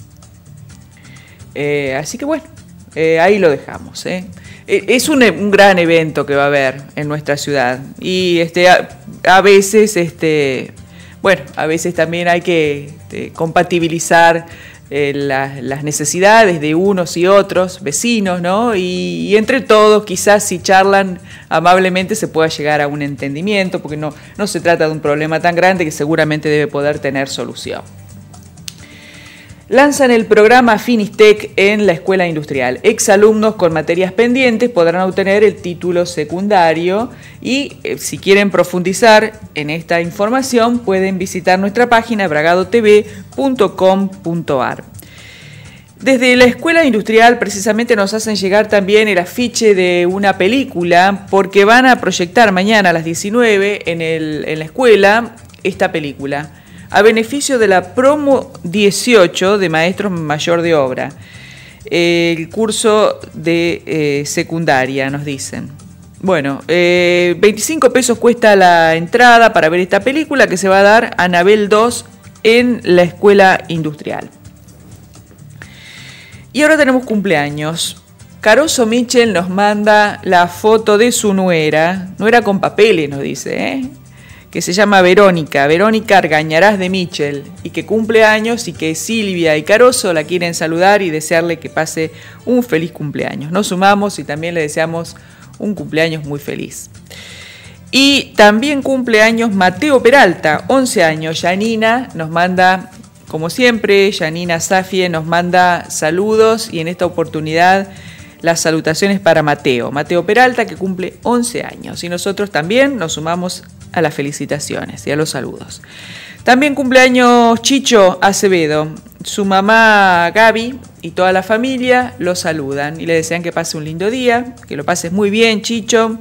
Eh, así que bueno, eh, ahí lo dejamos. ¿eh? Es un, un gran evento que va a haber en nuestra ciudad. Y este, a, a veces... este Bueno, a veces también hay que este, compatibilizar eh, la, las necesidades de unos y otros vecinos, ¿no? Y, y entre todos, quizás si charlan amablemente se pueda llegar a un entendimiento, porque no, no se trata de un problema tan grande que seguramente debe poder tener solución. Lanzan el programa Finistec en la Escuela Industrial. Exalumnos con materias pendientes podrán obtener el título secundario y eh, si quieren profundizar en esta información pueden visitar nuestra página bragado t v punto com punto a r. Desde la Escuela Industrial precisamente nos hacen llegar también el afiche de una película porque van a proyectar mañana a las diecinueve en, el, en la escuela esta película, a beneficio de la promo dieciocho de Maestros Mayor de Obra, el curso de eh, secundaria, nos dicen. Bueno, eh, veinticinco pesos cuesta la entrada para ver esta película que se va a dar a Anabel dos en la Escuela Industrial. Y ahora tenemos cumpleaños. Caroso Michel nos manda la foto de su nuera, nuera con papeles, nos dice, ¿eh? que se llama Verónica, Verónica Argañarás de Michel, y que cumple años y que Silvia y Caroso la quieren saludar y desearle que pase un feliz cumpleaños. Nos sumamos y también le deseamos un cumpleaños muy feliz. Y también cumpleaños Mateo Peralta, once años. Yanina nos manda, como siempre, Yanina Safie nos manda saludos y en esta oportunidad las salutaciones para Mateo. Mateo Peralta que cumple once años y nosotros también nos sumamos a las felicitaciones y a los saludos. También cumpleaños Chicho Acevedo. Su mamá Gaby y toda la familia lo saludan y le desean que pase un lindo día, que lo pases muy bien, Chicho.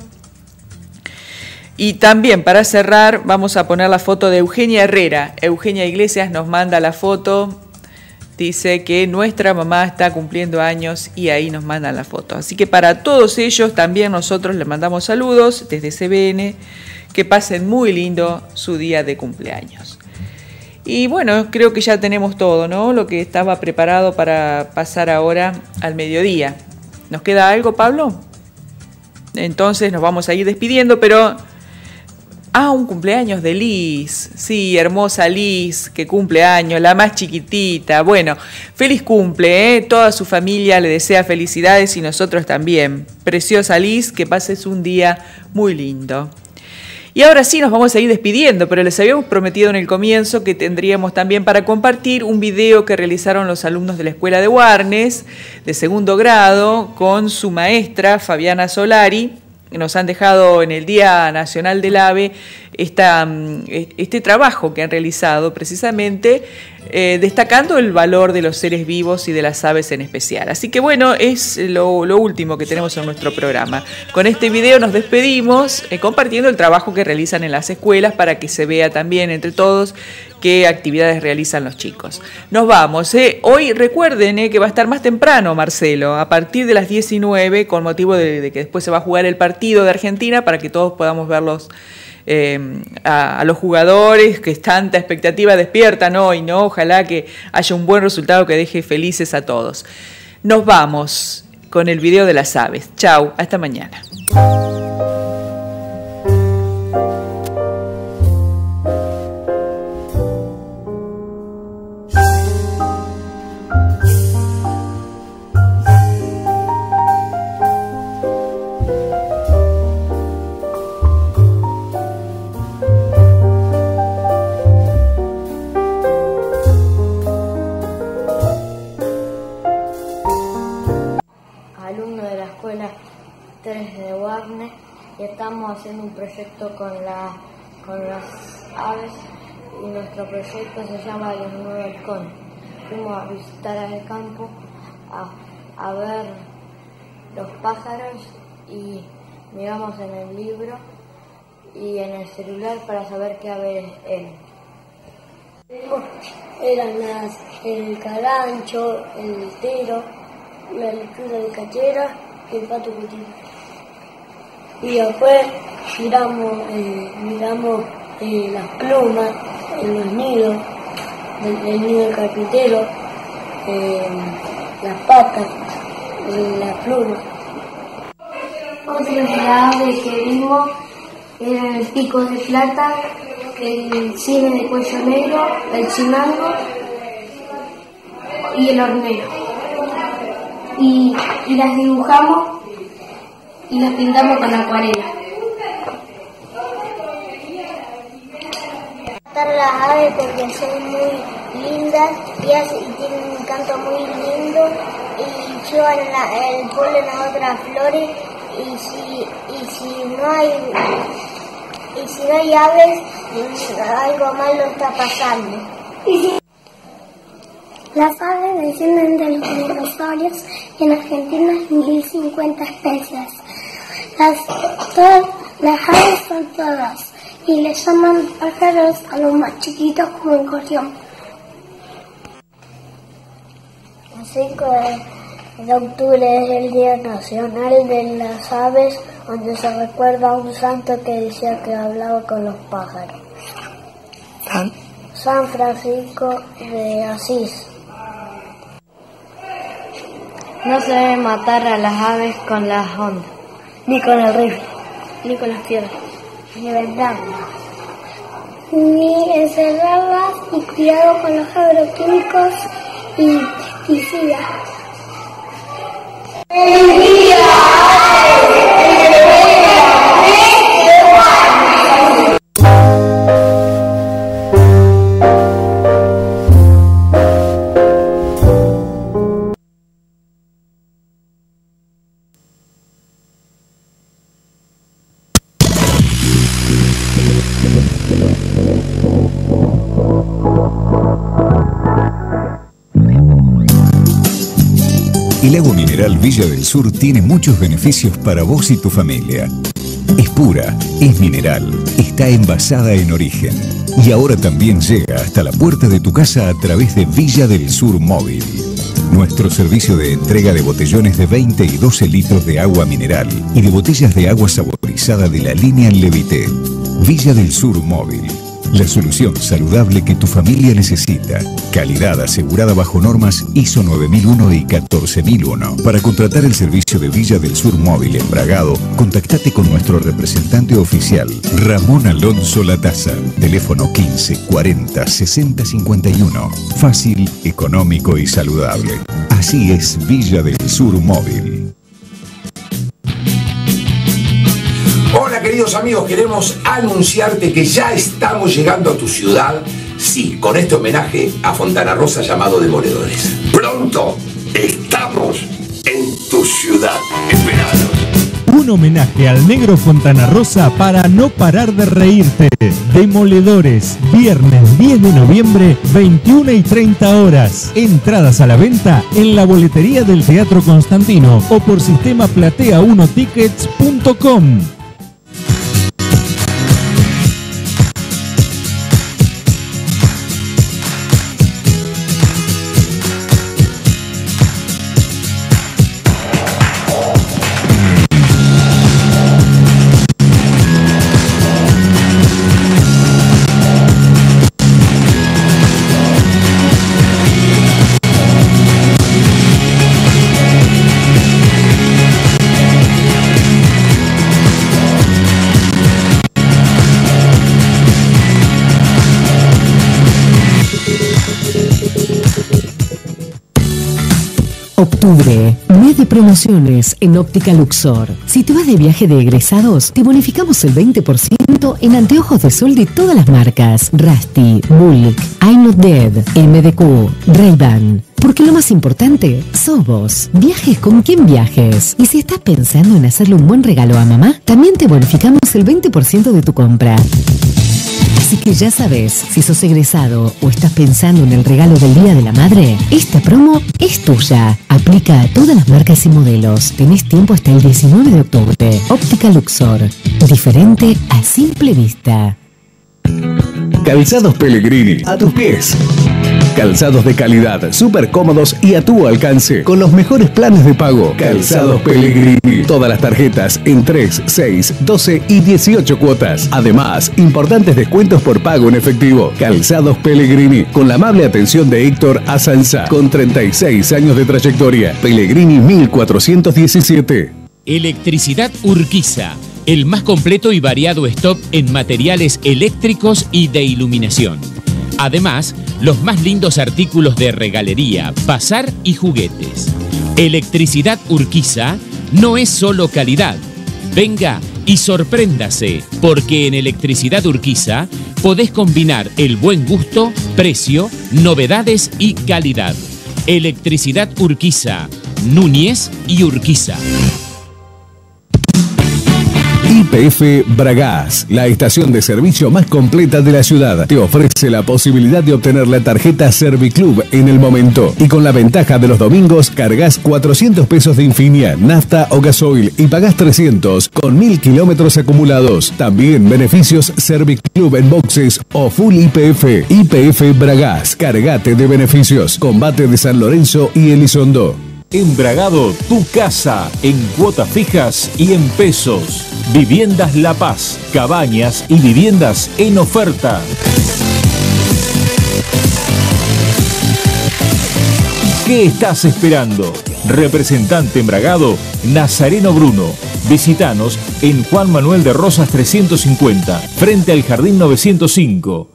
Y también para cerrar vamos a poner la foto de Eugenia Herrera. Eugenia Iglesias nos manda la foto, dice que nuestra mamá está cumpliendo años y ahí nos mandan la foto. Así que para todos ellos también nosotros les mandamos saludos desde C B N. Que pasen muy lindo su día de cumpleaños. Y bueno, creo que ya tenemos todo, ¿no? Lo que estaba preparado para pasar ahora al mediodía. ¿Nos queda algo, Pablo? Entonces nos vamos a ir despidiendo, pero... Ah, un cumpleaños de Liz. Sí, hermosa Liz, que cumple años, la más chiquitita. Bueno, feliz cumple, ¿eh? Toda su familia le desea felicidades y nosotros también. Preciosa Liz, que pases un día muy lindo. Y ahora sí nos vamos a ir despidiendo, pero les habíamos prometido en el comienzo que tendríamos también para compartir un video que realizaron los alumnos de la Escuela de Warnes, de segundo grado, con su maestra Fabiana Solari. Nos han dejado en el Día Nacional del Ave esta, este trabajo que han realizado precisamente eh, destacando el valor de los seres vivos y de las aves en especial. Así que bueno, es lo, lo último que tenemos en nuestro programa. Con este video nos despedimos eh, compartiendo el trabajo que realizan en las escuelas para que se vea también entre todos qué actividades realizan los chicos. Nos vamos. ¿eh? Hoy recuerden eh, que va a estar más temprano, Marcelo, a partir de las diecinueve, con motivo de, de que después se va a jugar el partido de Argentina para que todos podamos verlos eh, a, a los jugadores que tanta expectativa despiertan hoy, ¿no? Ojalá que haya un buen resultado que deje felices a todos. Nos vamos con el video de las aves. Chau, hasta mañana. Y estamos haciendo un proyecto con, la, con las aves y nuestro proyecto se llama Los Nueve Halcón. Fuimos a visitar al campo, a, a ver los pájaros y miramos en el libro y en el celular para saber qué ave es él. Eran las, el carancho, el tero, la lechuga de cachera y el pato cuchillo. Y después miramos, eh, miramos eh, las plumas en los nidos, el, el nido del carpintero, eh, las patas, eh, las plumas. Otras aves que vimos eran el pico de plata, el cine de cuello negro, el chimango y el hornero. Y, y las dibujamos y las pintamos con acuarela. Matar las aves porque son muy lindas y, hace, y tienen un canto muy lindo y llevan la, el polen a otras flores y si, y si no hay y si no hay aves algo malo está pasando. Las aves descienden de los dinosaurios y en Argentina hay mil cincuenta especies. Las, todas, las aves son todas y le llaman pájaros a los más chiquitos como el gorrión. El cinco de octubre es el Día Nacional de las Aves, donde se recuerda a un santo que decía que hablaba con los pájaros. ¿San? San Francisco de Asís. No se debe matar a las aves con las ondas, ni con el rifle, ni con las piedras, ni vendarlas, ni encerrarlas, y cuidado con los agroquímicos y pesticidas. ¡Feliz día! El agua mineral Villa del Sur tiene muchos beneficios para vos y tu familia. Es pura, es mineral, está envasada en origen y ahora también llega hasta la puerta de tu casa a través de Villa del Sur Móvil. Nuestro servicio de entrega de botellones de veinte y doce litros de agua mineral y de botellas de agua saborizada de la línea Levité. Villa del Sur Móvil. La solución saludable que tu familia necesita. Calidad asegurada bajo normas I S O nueve mil uno y catorce mil uno. Para contratar el servicio de Villa del Sur Móvil en Bragado, contactate con nuestro representante oficial, Ramón Alonso Lataza. Teléfono quince cuarenta sesenta cincuenta y uno. Fácil, económico y saludable. Así es Villa del Sur Móvil. Hola queridos amigos, queremos anunciarte que ya estamos llegando a tu ciudad, sí, con este homenaje a Fontana Rosa llamado Demoledores. Pronto estamos en tu ciudad, esperanos. Un homenaje al negro Fontana Rosa para no parar de reírte. Demoledores, viernes diez de noviembre, veintiuna y treinta horas. Entradas a la venta en la boletería del Teatro Constantino o por sistema platea uno tickets punto com. Octubre, mes de promociones en Óptica Luxor. Si te vas de viaje de egresados, te bonificamos el veinte por ciento en anteojos de sol de todas las marcas. Rusty, Bulk, I'm Not Dead, M D Q, Ray-Ban. Porque lo más importante sos vos. Viajes con quien viajes. Y si estás pensando en hacerle un buen regalo a mamá, también te bonificamos el veinte por ciento de tu compra. Así que ya sabes, si sos egresado o estás pensando en el regalo del Día de la Madre, esta promo es tuya. Aplica a todas las marcas y modelos. Tenés tiempo hasta el diecinueve de octubre. Óptica Luxor. Diferente a simple vista. Calzados Pellegrini, a tus pies. Calzados de calidad, súper cómodos y a tu alcance, con los mejores planes de pago. Calzados Pellegrini. Todas las tarjetas en tres, seis, doce y dieciocho cuotas. Además, importantes descuentos por pago en efectivo. Calzados Pellegrini, con la amable atención de Héctor Asanza, con treinta y seis años de trayectoria. Pellegrini mil cuatrocientos diecisiete. Electricidad Urquiza, el más completo y variado stock en materiales eléctricos y de iluminación. Además, los más lindos artículos de regalería, bazar y juguetes. Electricidad Urquiza no es solo calidad. Venga y sorpréndase, porque en Electricidad Urquiza podés combinar el buen gusto, precio, novedades y calidad. Electricidad Urquiza, Núñez y Urquiza. Y P F Bragás, la estación de servicio más completa de la ciudad, te ofrece la posibilidad de obtener la tarjeta Serviclub en el momento. Y con la ventaja de los domingos, cargas cuatrocientos pesos de Infinia, nafta o gasoil y pagás trescientos con mil kilómetros acumulados. También beneficios Serviclub en boxes o full I P F. Y P F Bragás, cargate de beneficios. Combate de San Lorenzo y Elizondo. En Bragado, tu casa, en cuotas fijas y en pesos. Viviendas La Paz, cabañas y viviendas en oferta. ¿Qué estás esperando? Representante en Bragado, Nazareno Bruno. Visítanos en Juan Manuel de Rosas trescientos cincuenta, frente al Jardín novecientos cinco.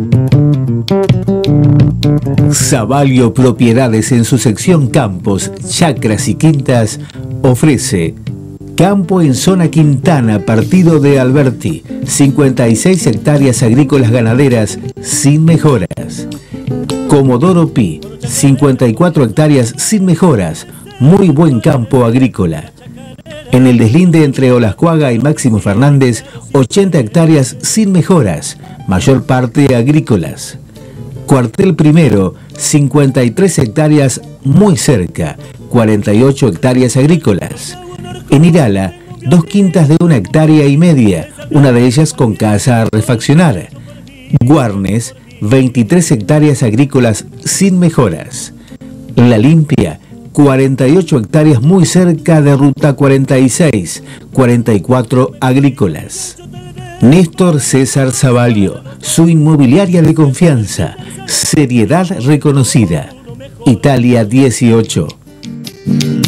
Savalio Propiedades, en su sección Campos, Chacras y Quintas, ofrece campo en zona Quintana, partido de Alberti, cincuenta y seis hectáreas agrícolas ganaderas sin mejoras. Comodoro Pi, cincuenta y cuatro hectáreas sin mejoras, muy buen campo agrícola. En el deslinde entre Olascuaga y Máximo Fernández, ochenta hectáreas sin mejoras, mayor parte agrícolas. Cuartel Primero, cincuenta y tres hectáreas muy cerca, cuarenta y ocho hectáreas agrícolas. En Irala, dos quintas de una hectárea y media, una de ellas con casa a refaccionar. Guarnes, veintitrés hectáreas agrícolas sin mejoras. La Limpia, cuarenta y ocho hectáreas muy cerca de Ruta cuarenta y seis, cuarenta y cuatro agrícolas. Néstor César Savalio, su inmobiliaria de confianza, seriedad reconocida. Italia dieciocho.